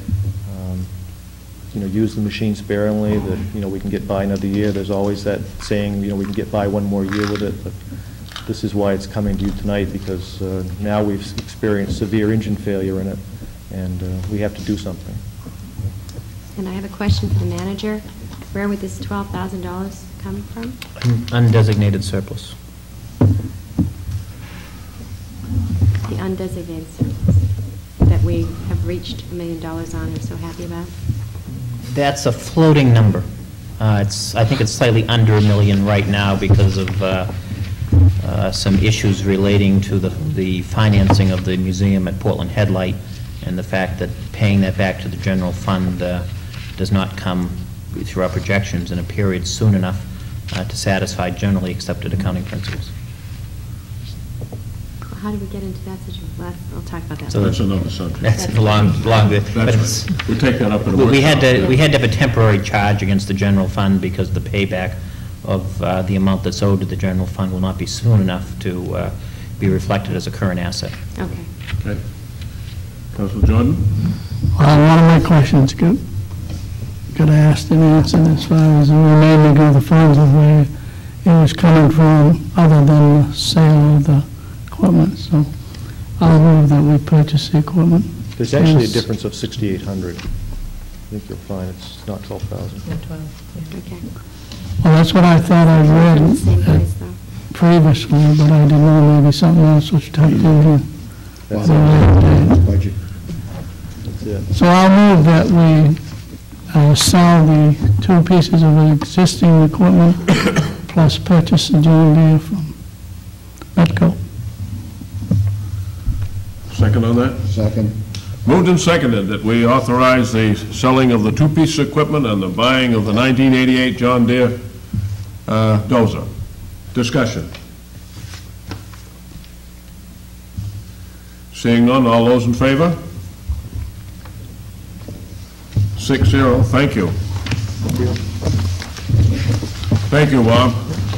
use the machine sparingly, that, we can get by another year. There's always that saying, we can get by one more year with it, but this is why it's coming to you tonight, because now we've experienced severe engine failure in it, and we have to do something.
And I have a question for the manager. Where would this $12,000 come from?
Undesignated surplus.
The undesignated surplus that we have reached $1 million on and so happy about?
That's a floating number. I think it's slightly under $1 million right now because of some issues relating to the financing of the museum at Portland Headlight, and the fact that paying that back to the general fund does not come through our projections in a period soon enough to satisfy generally accepted accounting principles.
How did we get into that situation? I'll talk about that.
So
That's another subject.
That's a long, but it's,
We'll take that up in a workshop.
we had to have a temporary charge against the general fund because the payback of the amount that's owed to the general fund will not be soon enough to be reflected as a current asset.
Okay.
Okay. Councilor Jordan?
One of my questions got asked and answered as far as the remaining of the funds of where it was coming from other than the sale of the equipment. So I'll move that we purchase the equipment.
There's actually a
Yes.
difference of 6,800. I think you'll find it's not 12,000.
Okay.
Well, that's what I thought I read
Same price, though.
previously, but I didn't know maybe something else was tucked in here.
That's
Well,
it.
budget.
That's it.
So I'll move that we sell the two pieces of existing equipment plus purchase the John Deere from Metco.
Second on that?
Second.
Moved and seconded that we authorize the selling of the two-piece equipment and the buying of the 1988 John Deere dozer. Discussion. Seeing none, all those in favor? 6-0, thank you. Thank you, Bob.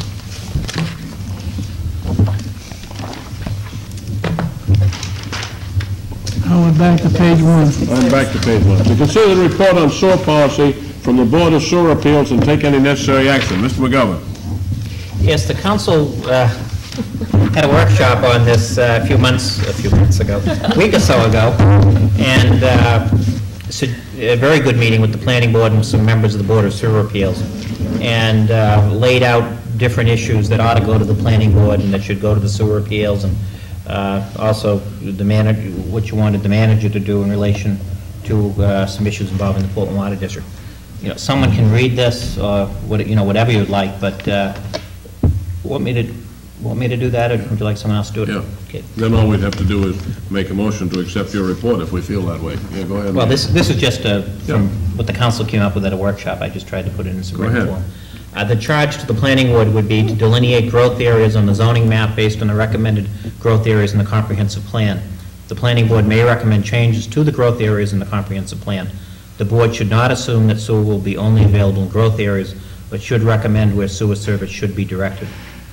Now we're back to page one.
I'm back to page 1. To consider the report on sewer policy from the Board of Sewer Appeals and take any necessary action. Mr. McGovern.
Yes, the council had a workshop on this a few months ago, a week or so ago, and a very good meeting with the planning board and some members of the Board of Sewer Appeals, and laid out different issues that ought to go to the planning board and that should go to the sewer appeals, and also the manager, what you wanted the manager to do in relation to some issues involving the Portland Water District. You know, someone can read this, whatever you'd like, but want me to do that, or would you like someone else to do it?
Yeah.
Okay.
Then all we'd have to do is make a motion to accept your report if we feel that way. Yeah, go ahead.
Well, this is just from what the council came up with at a workshop. I just tried to put it in some
Go
written
ahead.
form. The charge to the planning board would be to delineate growth areas on the zoning map based on the recommended growth areas in the comprehensive plan. The planning board may recommend changes to the growth areas in the comprehensive plan. The board should not assume that sewer will be only available in growth areas, but should recommend where sewer service should be directed.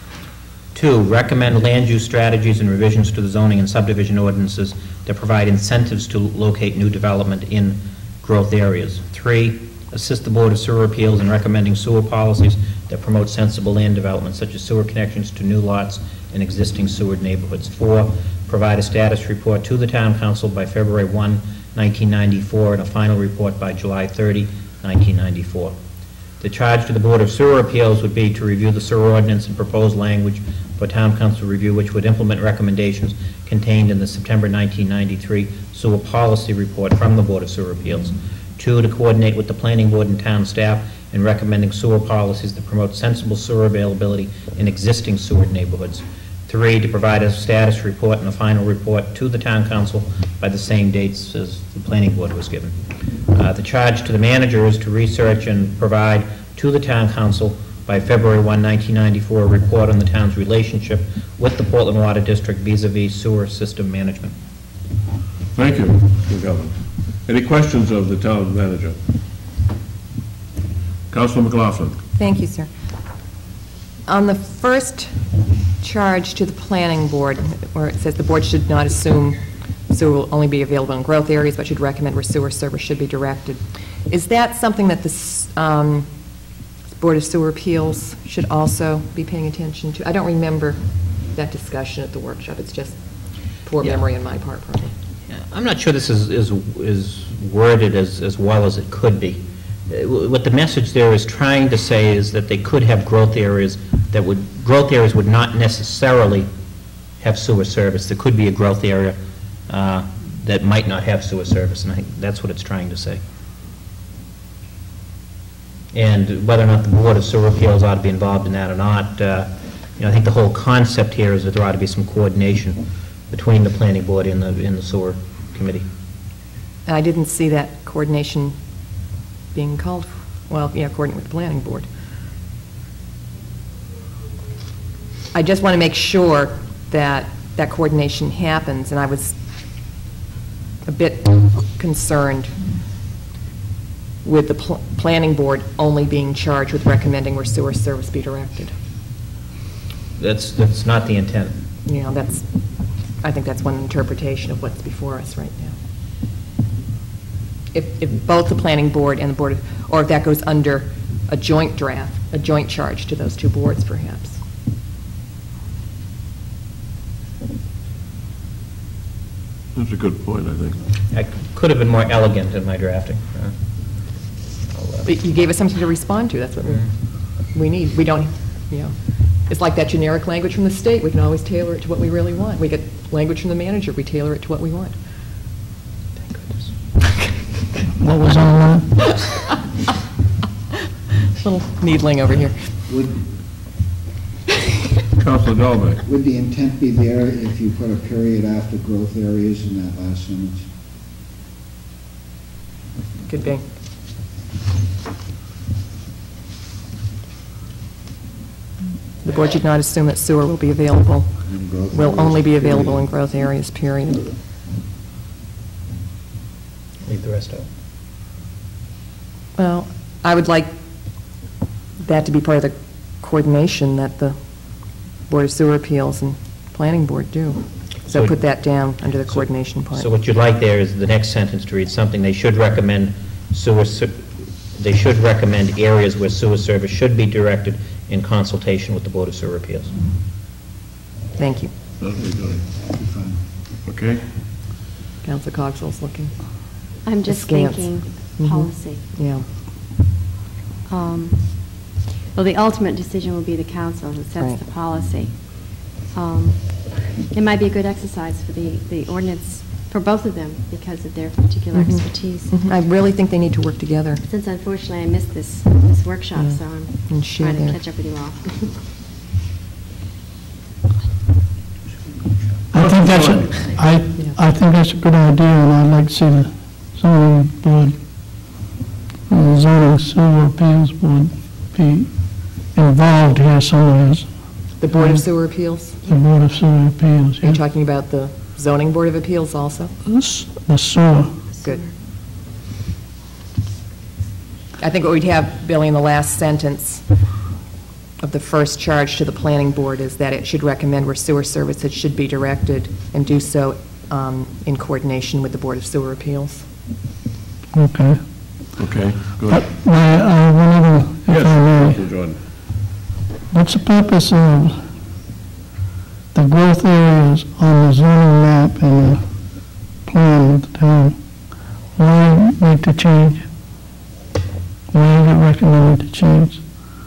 2, recommend land use strategies and revisions to the zoning and subdivision ordinances that provide incentives to locate new development in growth areas. 3, assist the Board of Sewer Appeals in recommending sewer policies that promote sensible land development, such as sewer connections to new lots in existing sewered neighborhoods. 4, provide a status report to the Town Council by February 1, 1994, and a final report by July 30, 1994. The charge to the Board of Sewer Appeals would be to review the sewer ordinance and propose language for Town Council review, which would implement recommendations contained in the September 1993 sewer policy report from the Board of Sewer Appeals. 2, to coordinate with the planning board and town staff in recommending sewer policies that promote sensible sewer availability in existing sewered neighborhoods. 3, to provide a status report and a final report to the Town Council by the same dates as the planning board was given. The charge to the manager is to research and provide to the Town Council by February 1, 1994, a report on the town's relationship with the Portland Water District vis-a-vis sewer system management.
Thank you, Mr. Governor. Any questions of the town manager? Councilor McLaughlin.
Thank you, sir. On the first charge to the planning board, where it says the board should not assume sewer will only be available in growth areas, but should recommend where sewer service should be directed, is that something that the Board of Sewer Appeals should also be paying attention to? I don't remember that discussion at the workshop. It's just poor memory on my part, probably.
I'm not sure this is worded as well as it could be. What the message there is trying to say is that they could have growth areas would not necessarily have sewer service. There could be a growth area that might not have sewer service, and I think that's what it's trying to say. And whether or not the Board of Sewer Appeals ought to be involved in that or not, I think the whole concept here is that there ought to be some coordination between the planning board and the sewer committee.
And I didn't see that coordination being called, coordinate with the planning board. I just want to make sure that that coordination happens, and I was a bit concerned with the planning board only being charged with recommending where sewer service be directed.
That's not the intent.
I think that's one interpretation of what's before us right now. If both the planning board and the board, or if that goes under a joint draft, a joint charge to those two boards, perhaps.
That's a good point, I think.
I could have been more elegant in my drafting.
You gave us something to respond to. That's what we need. We don't, it's like that generic language from the state. We can always tailor it to what we really want. We get language from the manager. We tailor it to what we want. Thank goodness.
What was on
Little needling over here.
Councilor Dahlbeck.
Would the intent be there if you put a period after growth areas in that last sentence?
Could be. The board should not assume that sewer will be available, will only be available in growth areas, period.
Leave the rest out.
Well, I would like that to be part of the coordination that the Board of Sewer Appeals and Planning Board do. So put that down under the coordination part.
So what you'd like there is the next sentence to read something, they should recommend areas where sewer service should be directed in consultation with the Board of Sewer Appeals.
Thank you.
That'll be good. Okay.
Councilor Coxell's looking.
I'm just
askance.
thinking
Mhm.
policy.
Yeah.
Well, the ultimate decision will be the council who
Right.
sets the policy. It might be a good exercise for the ordinance, for both of them, because of their particular
Mhm.
expertise.
Mhm. I really think they need to work together.
Since unfortunately I missed this workshop,
Yeah.
so I'm
And share
trying to
their-
catch up with you all.
I think that's, I think that's a good idea, and I'd like to see the zoning board, the zoning sewer appeals board be involved here somewhere,
The Board of Sewer Appeals?
the Board of Sewer Appeals,
Are you
yeah.
talking about the Zoning Board of Appeals also?
The sewer.
Good. I think what we'd have, Billy, in the last sentence of the first charge to the planning board is that it should recommend where sewer services should be directed and do so in coordination with the Board of Sewer Appeals.
Okay.
Okay, good.
One other, if I
Yes,
may.
Mr. Jordan.
What's the purpose of the growth areas on the zoning map and the plan of the town? Why make the change? Why is it recommended to change?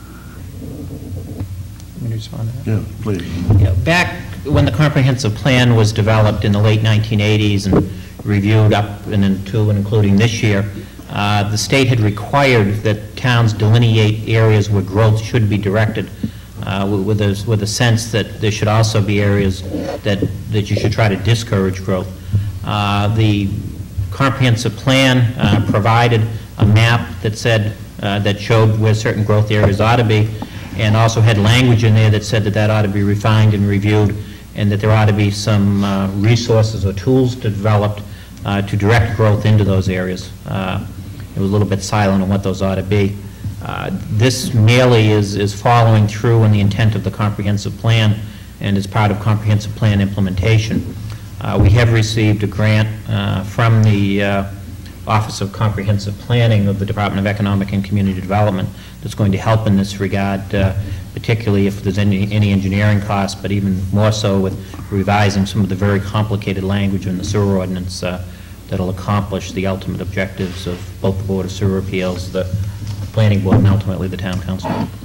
Let me respond to that.
Yeah, please.
Yeah, back when the comprehensive plan was developed in the late 1980s and reviewed up and into and including this year, the state had required that towns delineate areas where growth should be directed, with a sense that there should also be areas that you should try to discourage growth. The comprehensive plan provided a map that said, that showed where certain growth areas ought to be, and also had language in there that said that ought to be refined and reviewed, and that there ought to be some resources or tools developed to direct growth into those areas. It was a little bit silent on what those ought to be. This merely is following through on the intent of the comprehensive plan and is part of comprehensive plan implementation. We have received a grant from the Office of Comprehensive Planning of the Department of Economic and Community Development that's going to help in this regard, particularly if there's any engineering costs, but even more so with revising some of the very complicated language in the sewer ordinance that'll accomplish the ultimate objectives of both the Board of Sewer Appeals, the Planning Board, and ultimately the Town Council.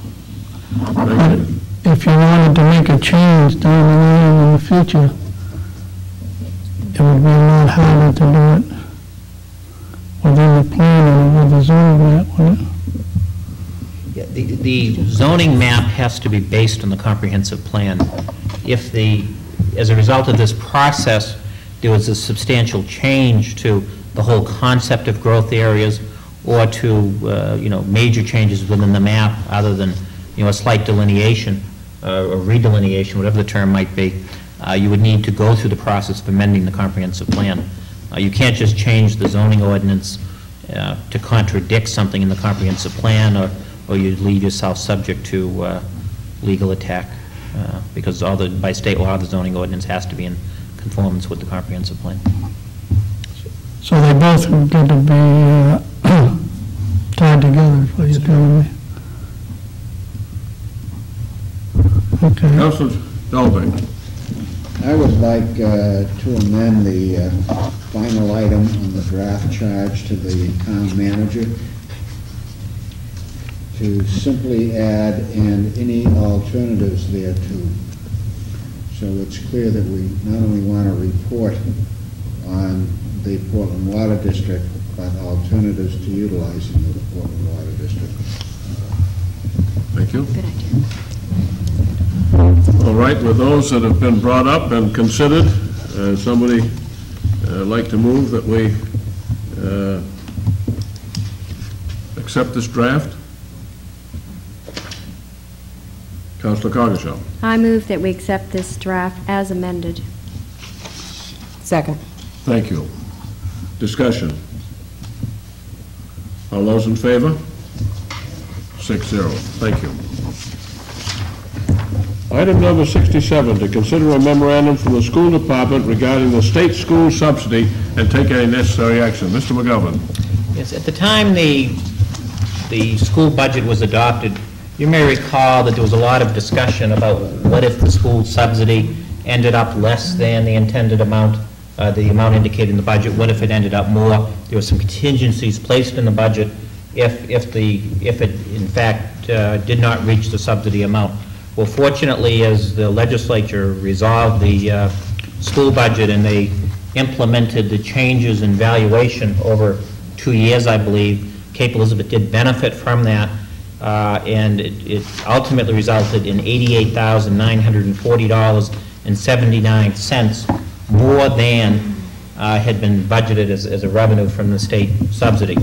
If you wanted to make a change down the line in the future, it would be a lot harder to do it within the plan or with the zoning map, wouldn't it?
Yeah, the zoning map has to be based on the comprehensive plan. If as a result of this process, there was a substantial change to the whole concept of growth areas or to, major changes within the map other than, a slight delineation or redelineation, whatever the term might be, you would need to go through the process of amending the comprehensive plan. You can't just change the zoning ordinance to contradict something in the comprehensive plan, or you leave yourself subject to legal attack, because by state law, the zoning ordinance has to be in conformance with the comprehensive plan.
So they both are going to be tied together, is what you're telling me? Okay.
Councilor Dahlbeck.
I would like to amend the final item on the draft charge to the town manager to simply add "and any alternatives thereto." So it's clear that we not only want to report on the Portland Water District, but alternatives to utilizing the Portland Water District.
Thank you.
Good idea.
All right, with those that have been brought up and considered, somebody like to move that we accept this draft? Councilor Coggeshall.
I move that we accept this draft as amended.
Second.
Thank you. Discussion. All those in favor? 6-0. Thank you. Item number 67, to consider a memorandum from the school department regarding the state school subsidy and take any necessary action. Mr. McGovern.
Yes, at the time the school budget was adopted, you may recall that there was a lot of discussion about what if the school subsidy ended up less than the intended amount. the amount indicated in the budget. What if it ended up more? There were some contingencies placed in the budget if it in fact did not reach the subsidy amount. Well, fortunately, as the legislature resolved the school budget and they implemented the changes in valuation over 2 years, I believe, Cape Elizabeth did benefit from that, and it ultimately resulted in $88,940.79 more than had been budgeted as a revenue from the state subsidy.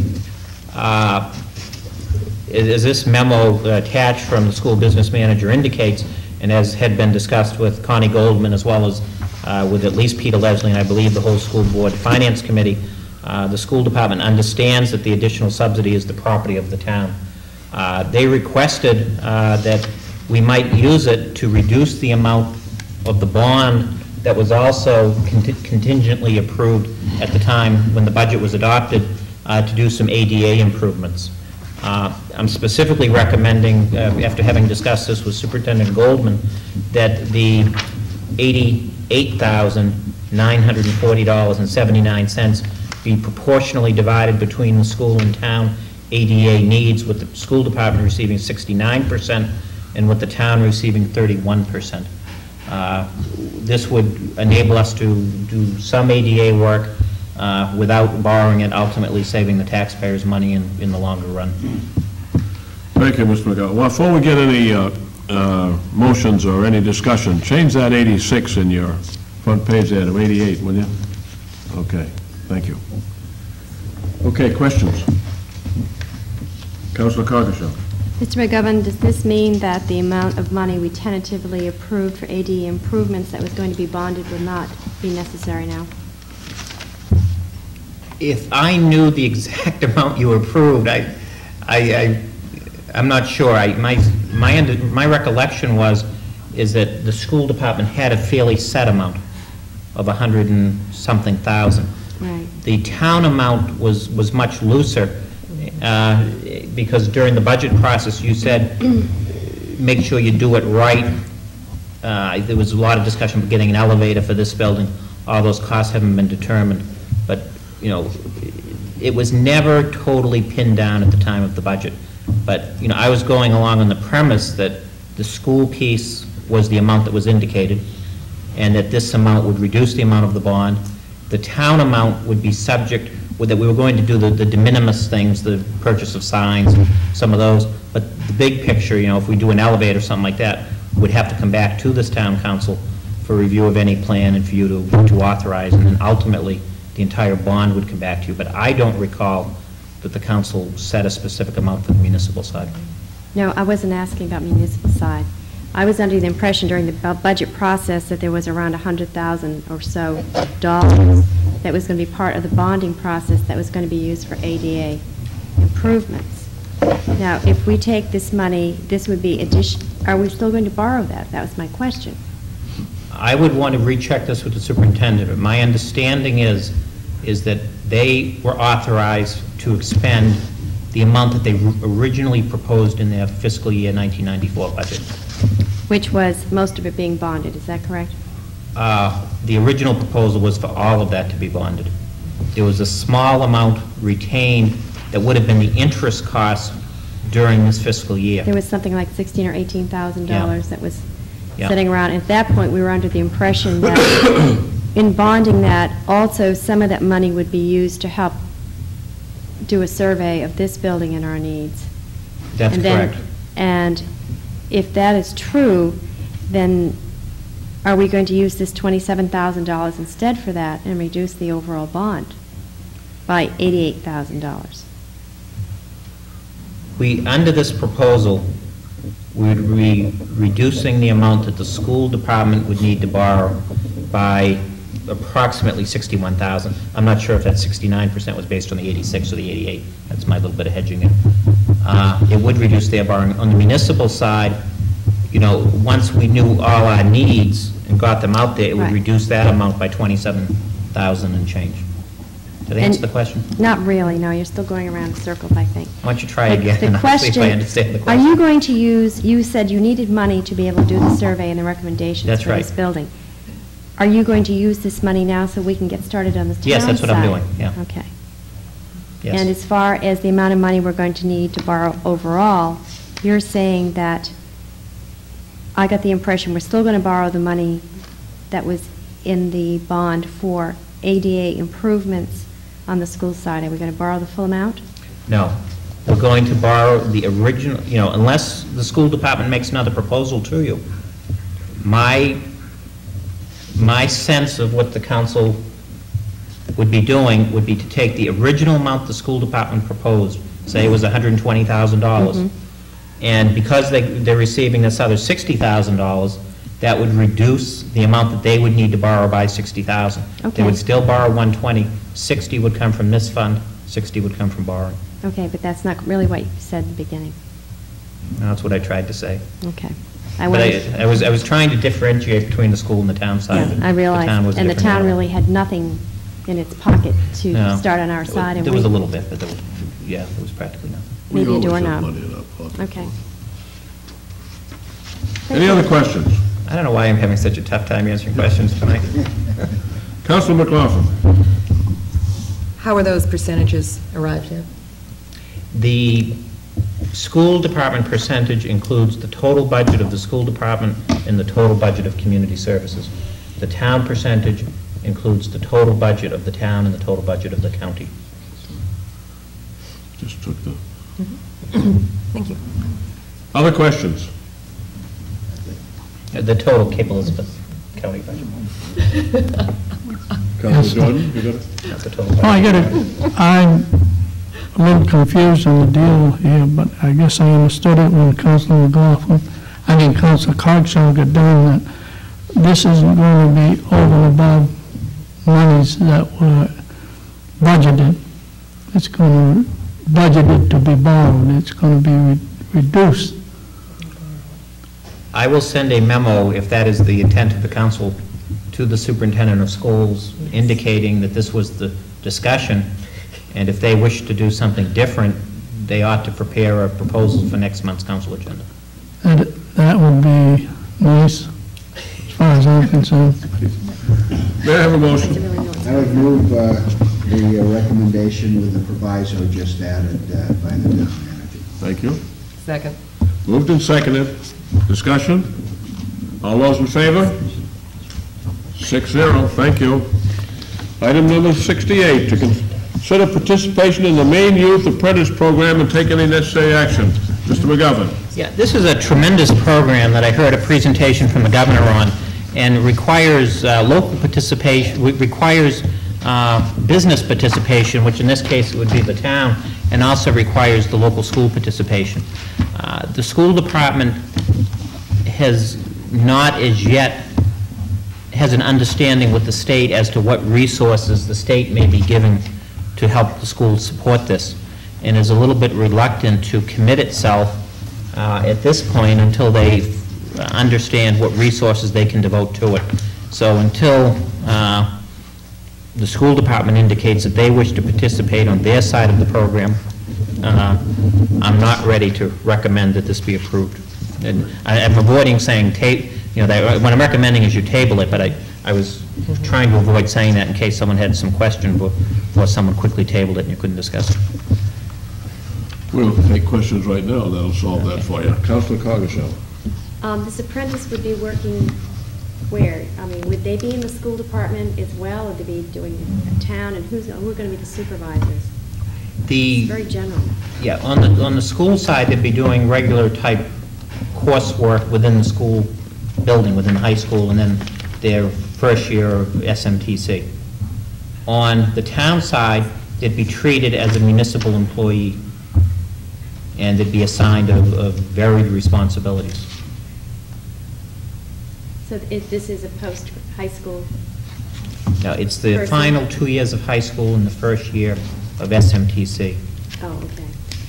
As this memo attached from the school business manager indicates, and as had been discussed with Connie Goldman as well as with at least Peter Leslie and I believe the whole school board finance committee, the school department understands that the additional subsidy is the property of the town. They requested that we might use it to reduce the amount of the bond that was also contingently approved at the time when the budget was adopted to do some ADA improvements. I'm specifically recommending, after having discussed this with Superintendent Goldman, that the $88,940.79 be proportionally divided between the school and town ADA needs, with the school department receiving 69% and with the town receiving 31%. This would enable us to do some ADA work without borrowing it, ultimately saving the taxpayers money in the longer run.
Thank you, Mr. McGovern. Well, before we get any motions or any discussion, change that 86 in your front page there to 88, will you? Okay, thank you. Okay, questions? Councilor Cargashaw.
Mr. McGovern, does this mean that the amount of money we tentatively approved for ADA improvements that was going to be bonded will not be necessary now?
If I knew the exact amount you approved, I'm not sure. My recollection is that the school department had a fairly set amount of 100 and something thousand.
Right.
The town amount was much looser because during the budget process you said make sure you do it right. There was a lot of discussion about getting an elevator for this building. All those costs haven't been determined, but you know, it was never totally pinned down at the time of the budget. But you know, I was going along on the premise that the school piece was the amount that was indicated, and that this amount would reduce the amount of the bond. The town amount would be subject, that we were going to do the de minimis things, the purchase of signs, some of those, but the big picture, you know, if we do an elevator or something like that, would have to come back to this town council for review of any plan and for you to authorize, and then ultimately the entire bond would come back to you. But I don't recall that the council set a specific amount for the municipal side.
No, I wasn't asking about municipal side. I was under the impression during the budget process that there was around $100,000 or so dollars that was going to be part of the bonding process that was going to be used for ADA improvements. Now, if we take this money, this would be are we still going to borrow that? That was my question.
I would want to recheck this with the superintendent, but my understanding is that they were authorized to expend the amount that they originally proposed in their fiscal year 1994 budget.
Which was most of it being bonded, is that correct?
The original proposal was for all of that to be bonded. There was a small amount retained that would have been the interest cost during this fiscal year.
There was something like $16,000 or $18,000 that was
Yeah.
sitting around. At that point, we were under the impression that in bonding that, also some of that money would be used to help do a survey of this building and our needs.
That's correct.
And if that is true, then are we going to use this $27,000 instead for that and reduce the overall bond by $88,000?
Under this proposal, we would be reducing the amount that the school department would need to borrow by approximately $61,000. I'm not sure if that 69% was based on the 86 or the 88. That's my little bit of hedging it. It would reduce their borrowing. On the municipal side, you know, once we knew all our needs and got them out there, it would
Right.
reduce that amount by $27,000 and change. Did I answer the question?
Not really, no, you're still going around in circles, I think.
Why don't you try again,
The
and I'll see if I
question,
understand the
are
question.
you going to use, you said you needed money to be able to do the survey and the recommendations
That's
for
right.
this building. are you going to use this money now so we can get started on the town side?
Yes, that's what I'm doing, yeah.
Okay.
Yes.
And as far as the amount of money we're going to need to borrow overall, you're saying that, I got the impression we're still going to borrow the money that was in the bond for ADA improvements on the school side. Are we going to borrow the full amount?
No. We're going to borrow the original, unless the school department makes another proposal to you. My sense of what the council would be doing would be to take the original amount the school department proposed, say it was $120,000, and because they're receiving this other $60,000, that would reduce the amount that they would need to borrow by $60,000. They
Okay.
would still borrow $120, $60 would come from this fund, $60 would come from borrowing.
Okay, but that's not really what you said at the beginning.
That's what I tried to say.
Okay.
But I was trying to differentiate between the school and the town side.
Yeah, I realize.
The town was a
And the
different
town
animal.
really had nothing in its pocket to
No.
start on our side. and
There was a
we-
little bit, but there was, yeah, there was practically nothing.
Maybe a
We always have
doorknob.
money in our pocket.
Okay.
Any other questions?
I don't know why I'm having such a tough time answering questions tonight.
Councilor McLaughlin.
How are those percentages arrived at?
The school department percentage includes the total budget of the school department and the total budget of community services. The town percentage includes the total budget of the town and the total budget of the county.
Just took the...
Thank you.
Other questions?
The total Cape Elizabeth County budget,
Councilor Jordan, you got it?
not the total budget.
Well, I get it. I'm a little confused on the deal here, but I guess I understood it when Councilor McLaughlin, Councilor Cogshaw got done, that this isn't going to be over and above monies that were budgeted. It's going to, budgeted to be borrowed. It's going to be reduced.
I will send a memo, if that is the intent of the council, to the superintendent of schools indicating that this was the discussion, and if they wish to do something different, they ought to prepare a proposal for next month's council agenda.
That would be nice, as far as I'm concerned.
May I have a motion?
I would move the recommendation with the proviso just added by the town manager.
Thank you.
Second.
Moved and seconded. Discussion? All those in favor? 6-0, thank you. Item number 68, to consider participation in the Maine Youth Apprentice Program and take any necessary action. Mr. McGovern.
Yeah, this is a tremendous program that I heard a presentation from the governor on, and requires local participation, requires business participation, which in this case would be the town, and also requires the local school participation. The school department has not as yet has an understanding with the state as to what resources the state may be giving to help the schools support this, and is a little bit reluctant to commit itself at this point until they understand what resources they can devote to it. So until the school department indicates that they wish to participate on their side of the program, I'm not ready to recommend that this be approved. And I'm avoiding saying what I'm recommending is you table it, but I was trying to avoid saying that in case someone had some question before someone quickly tabled it and you couldn't discuss it.
We'll take questions right now. That'll solve that for you. Councilor Cogashow.
This apprentice would be working where? I mean, would they be in the school department as well, or would they be doing a town, and who are going to be the supervisors? It's very general.
Yeah, on the school side, they'd be doing regular type coursework within the school building, within the high school, and then their first year of SMTC. On the town side, they'd be treated as a municipal employee, and they'd be assigned of varied responsibilities.
So this is a post-high school?
Now, it's the
Person.
final 2 years of high school and the first year of SMTC.
Oh, okay.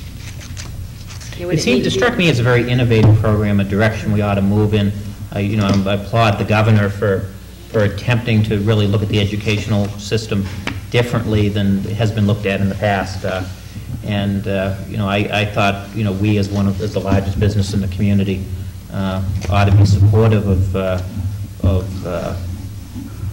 It struck me as a very innovative program, a direction we ought to move in. I applaud the governor for attempting to really look at the educational system differently than has been looked at in the past. I thought, we as as the largest business in the community ought to be supportive of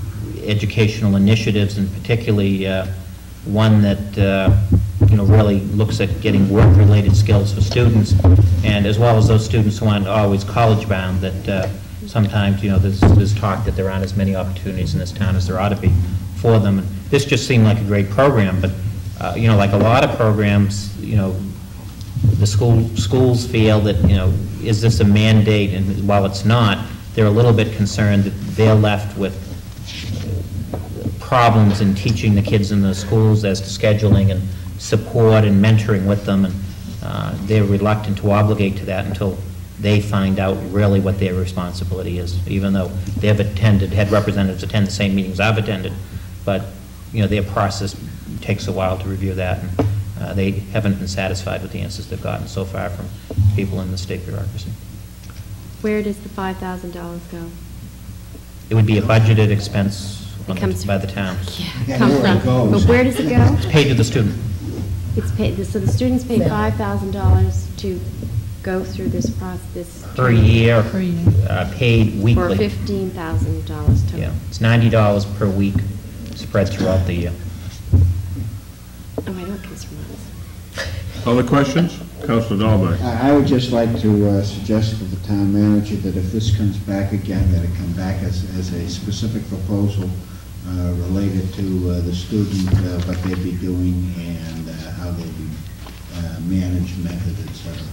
educational initiatives, and particularly one that, you know, really looks at getting work-related skills for students, and as well as those students who aren't always college-bound, that sometimes, you know, there's talk that there aren't as many opportunities in this town as there ought to be for them. And this just seemed like a great program, but, you know, like a lot of programs, you know, the schools feel that, you know, is this a mandate? And while it's not, they're a little bit concerned that they're left with problems in teaching the kids in the schools as to scheduling and support and mentoring with them, and they're reluctant to obligate to that until they find out really what their responsibility is, even though they've had representatives attend the same meetings I've attended, but, you know, their process takes a while to review that, and they haven't been satisfied with the answers they've gotten so far from people in the state bureaucracy.
Where does the $5,000 go?
It would be a budgeted expense
Comes
by the town.
Yeah,
Come
where it
from.
goes.
But where does it go?
It's paid to the student.
It's paid, so the students pay $5,000 to go through this process.
Per year,
Per year.
paid
For
weekly.
$15,000 total.
Yeah, it's $90 per week, spread throughout the year.
Oh, I know it comes from us.
Other questions? Councilor Dahlbeck.
I would just like to suggest to the town manager that if this comes back again, that it come back as a specific proposal related to the student, what they'd be doing and how they'd be managed, mentored, et cetera.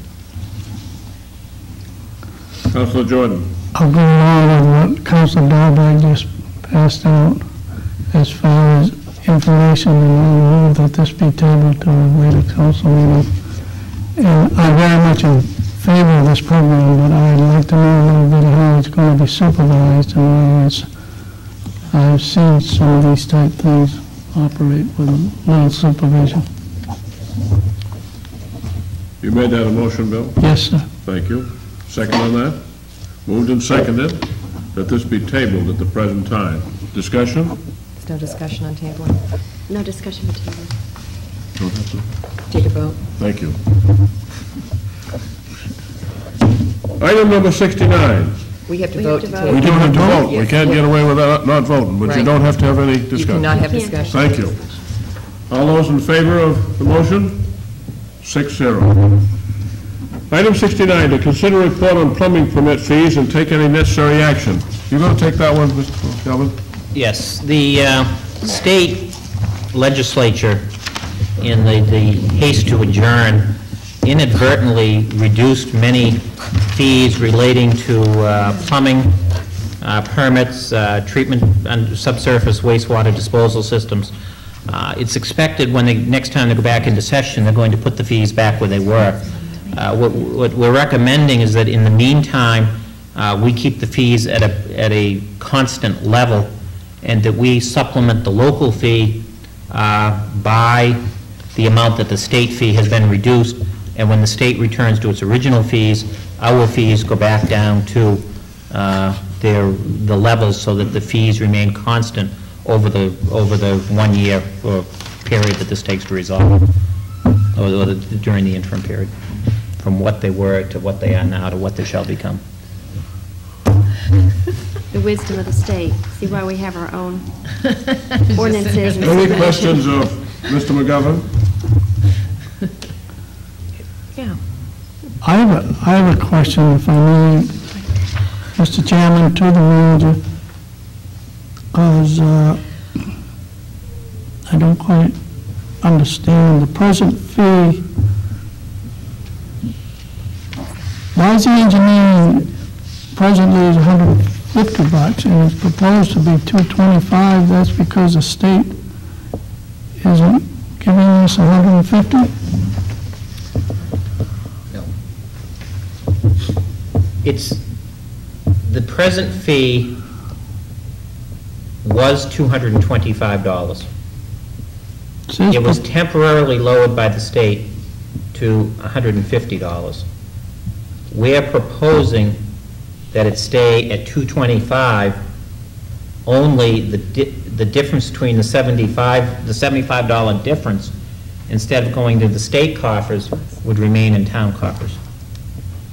Councilor Jordan.
I'll go along with what Councilor Dahlberg just passed out as far as information, and I'll move that this be tabled to a later council meeting. And I'm very much in favor of this program, but I'd like to know a little bit how it's going to be supervised, and whether it's, I've seen some of these type things operate with little supervision.
You made that a motion, Bill?
Yes, sir.
Thank you. Second on that? Moved and seconded that this be tabled at the present time. Discussion?
There's no discussion on tabling.
No discussion for table.
Don't have to.
Take a vote.
Thank you. Item number 69.
We have to
We
vote
have
to
to
table.
We don't have to vote. We
Yes.
can't get away with not voting, but you
Right.
don't have to have any
You
discussion.
cannot have
Can't.
discussion.
Thank you. All those in favor of the motion? 6-0. Item 69, to consider report on plumbing permit fees and take any necessary action. You going to take that one, Mr. Galvin?
Yes, the state legislature, in the haste to adjourn, inadvertently reduced many fees relating to plumbing permits, treatment and subsurface wastewater disposal systems. It's expected when next time they go back into session, they're going to put the fees back where they were. What we're recommending is that in the meantime, we keep the fees at a constant level, and that we supplement the local fee by the amount that the state fee has been reduced, and when the state returns to its original fees, our fees go back down to the levels so that the fees remain constant over the 1 year or period that this takes to resolve, or during the interim period, from what they were to what they are now to what they shall become.
The wisdom of the state. See why we have our own ordinances and
Any
supervision.
questions of Mr. McGovern?
Yeah.
I have a question, if I may, Mr. Chairman, to the manager, because I don't quite understand the present fee. Why is the engineering presently is $150 and it's proposed to be $225? That's because the state isn't giving us $150?
It's, the present fee was $225.
Says
It was temporarily lowered by the state to $150. We're proposing that it stay at $225, only the difference between the $75 difference, instead of going to the state coffers, would remain in town coffers.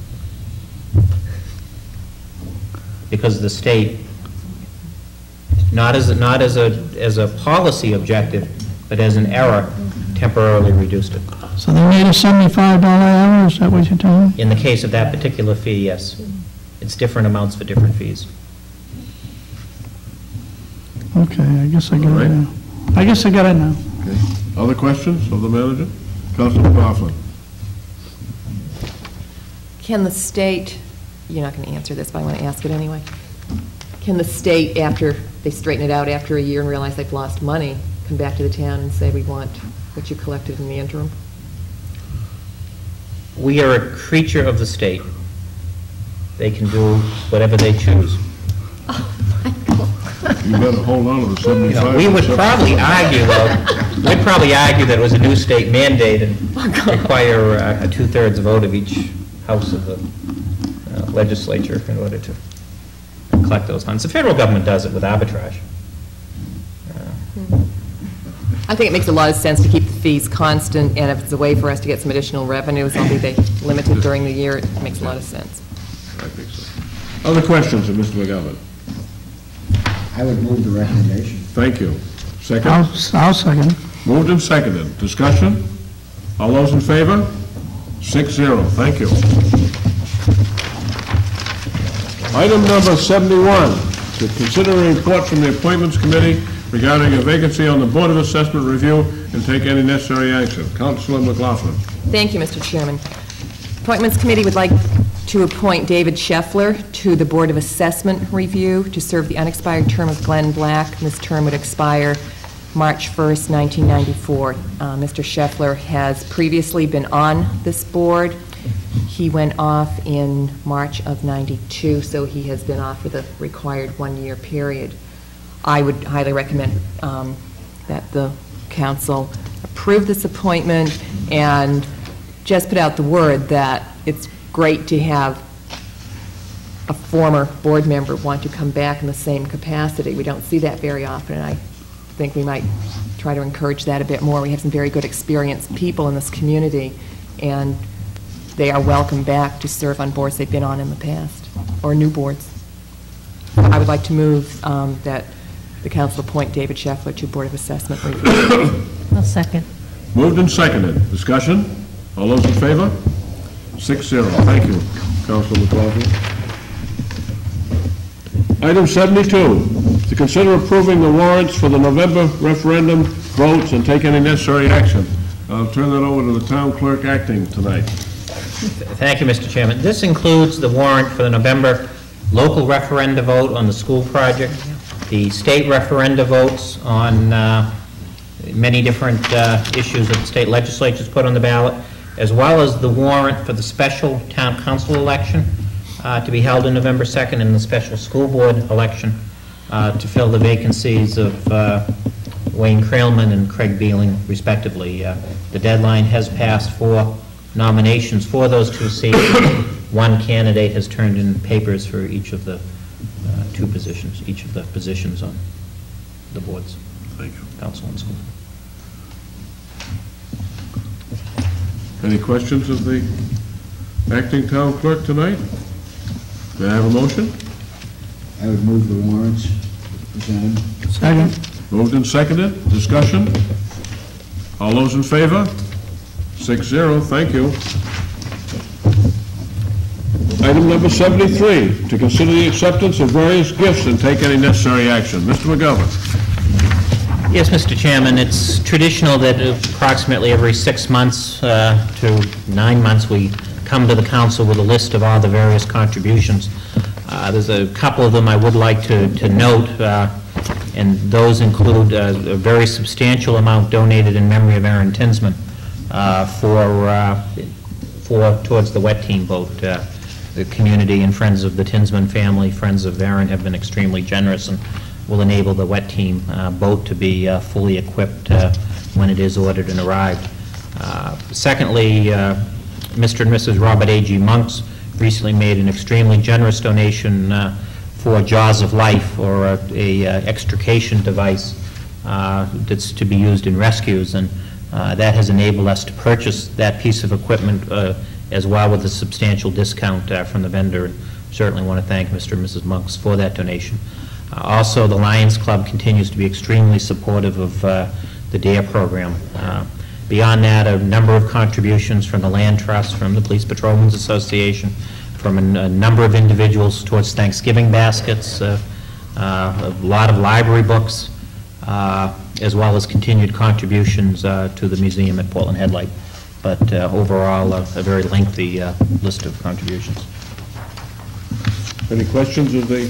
Because the state not as a policy objective, but as an error, temporarily reduced it.
So they made a $75 error, is that what you're telling me?
In the case of that particular fee, yes. It's different amounts for different fees.
Okay, I guess I got
All
it
right.
now. I guess I got it now.
Okay. Other questions of the manager? Councilor McLaughlin.
Can the state, you're not going to answer this, but I want to ask it anyway. Can the state, after they straighten it out after a year and realize they've lost money, come back to the town and say, we want what you collected in the interim?
We are a creature of the state. They can do whatever they choose.
You better hold on to the 75.
We would probably argue, though, we'd probably argue that it was a new state mandate and require a two-thirds vote of each house of the legislature in order to collect those funds. The federal government does it with arbitrage.
I think it makes a lot of sense to keep the fees constant, and if it's a way for us to get some additional revenues, albeit they limited during the year, it makes a lot of sense.
I think so. Other questions of Mr. McGovern?
I would move the recommendation.
Thank you. Second?
I'll second.
Moved and seconded. Discussion? All those in favor? 6-0. Thank you. Item number 71, to consider a report from the Appointments Committee regarding a vacancy on the Board of Assessment Review and take any necessary action. Councilor McLaughlin.
Thank you, Mr. Chairman. Appointments Committee would like to appoint David Scheffler to the Board of Assessment Review to serve the unexpired term of Glenn Black. This term would expire March 1st, 1994. Mr. Scheffler has previously been on this board. He went off in March of '92, so he has been off for the required one-year period. I would highly recommend that the council approve this appointment and just put out the word that it's great to have a former board member want to come back in the same capacity. We don't see that very often, and I think we might try to encourage that a bit more. We have some very good experienced people in this community, and they are welcome back to serve on boards they've been on in the past, or new boards. I would like to move that the council appoint David Scheffler to Board of Assessment Review.
I'll second.
Moved and seconded. Discussion? All those in favor? 6-0. Thank you, Councilor McLaughlin. Item 72, to consider approving the warrants for the November referendum votes and take any necessary action. I'll turn that over to the town clerk acting tonight.
Thank you, Mr. Chairman. This includes the warrant for the November local referenda vote on the school project, the state referenda votes on many different issues that the state legislature's put on the ballot, as well as the warrant for the special town council election to be held on November 2nd and the special school board election to fill the vacancies of Wayne Krailman and Craig Beeling, respectively. The deadline has passed for nominations for those two seats. One candidate has turned in papers for each of the two positions, each of the positions on the boards.
Thank you.
Council and school.
Any questions of the acting town clerk tonight? May I have a motion?
I would move the warrants presented.
Second.
Moved and seconded. Discussion? All those in favor? 6-0. Thank you. Item number 73, to consider the acceptance of various gifts and take any necessary action. Mr. McGovern.
Yes, Mr. Chairman, it's traditional that approximately every 6 months to 9 months, we come to the council with a list of all the various contributions. There's a couple of them I would like to note, and those include a very substantial amount donated in memory of Aaron Tinsman towards the wet team boat. The community and friends of the Tinsman family, friends of Aaron, have been extremely generous and will enable the wet team boat to be fully equipped when it is ordered and arrived. Secondly, Mr. and Mrs. Robert A.G. Monks recently made an extremely generous donation for Jaws of Life, or a extrication device that's to be used in rescues, and that has enabled us to purchase that piece of equipment as well with a substantial discount from the vendor. And certainly want to thank Mr. and Mrs. Monks for that donation. Also, the Lions Club continues to be extremely supportive of the DARE program. Beyond that, a number of contributions from the Land Trust, from the Police Patrolmen's Association, from a number of individuals towards Thanksgiving baskets, a lot of library books, as well as continued contributions to the museum at Portland Headlight. But overall, a very lengthy list of contributions.
Any questions of the...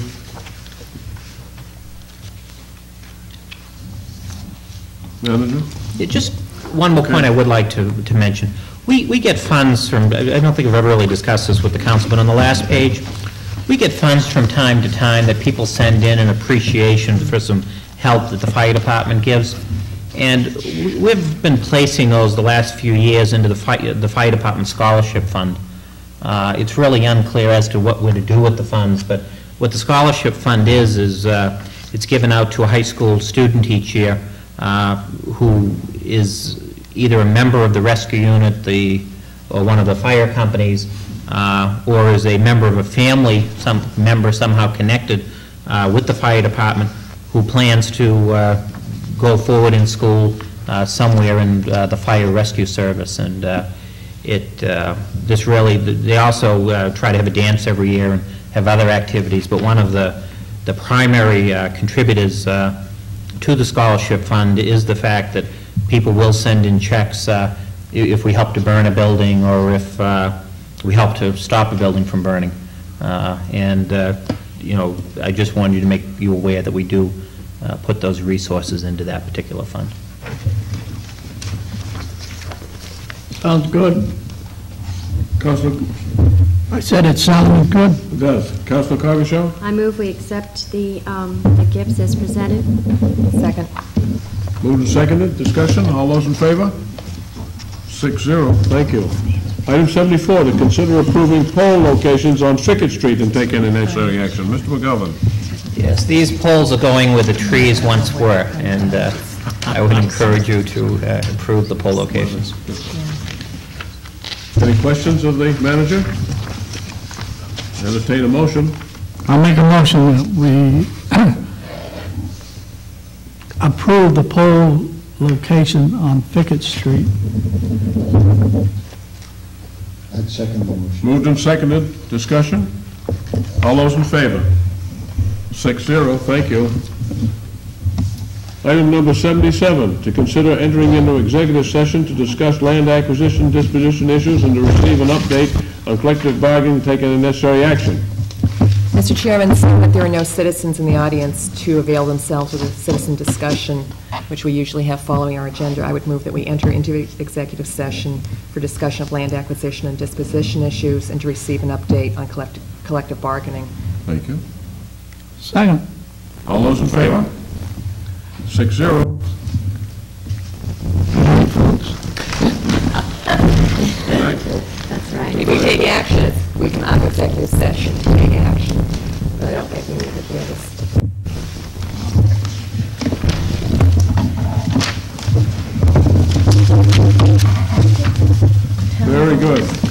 Manager?
Just one more point I would like to mention. We get funds from, I don't think I've ever really discussed this with the council, but on the last page, we get funds from time to time that people send in appreciation for some help that the fire department gives. And we've been placing those the last few years into the fire department scholarship fund. It's really unclear as to what we're to do with the funds, but what the scholarship fund is it's given out to a high school student each year who is either a member of the rescue unit or one of the fire companies, or is a member of a family, some member somehow connected with the fire department, who plans to go forward in school somewhere in the fire rescue service. And this really, they also try to have a dance every year and have other activities, but one of the primary contributors to the scholarship fund is the fact that people will send in checks if we help to burn a building or if we help to stop a building from burning. You know, I just wanted to make you aware that we do put those resources into that particular fund.
Sounds good.
Councilor?
I said it sounded good.
It does. Councilor Carvichaud?
I move we accept the gifts as presented.
Second.
Moved and seconded. Discussion. All those in favor? 6-0. Thank you. Item 74, to consider approving pole locations on Fickett Street and take any necessary action. Mr. McGovern.
Yes, these poles are going where the trees once were, and I would encourage you to approve the pole locations.
Any questions of the manager? Entertain a motion.
I'll make a motion that we approve the pole location on Fickett Street.
I'd second the motion.
Moved and seconded. Discussion? All those in favor? 6-0. Thank you. Item number 77, to consider entering into executive session to discuss land acquisition, disposition issues, and to receive an update on collective bargaining and take any necessary action.
Mr. Chairman, seeing that there are no citizens in the audience to avail themselves of the citizen discussion, which we usually have following our agenda, I would move that we enter into executive session for discussion of land acquisition and disposition issues and to receive an update on collective bargaining.
Thank you.
Second.
All those in favor? 6-0.
That's right.
If we take action, we come out of executive session to take action. But I don't think we need to do this.
Very good.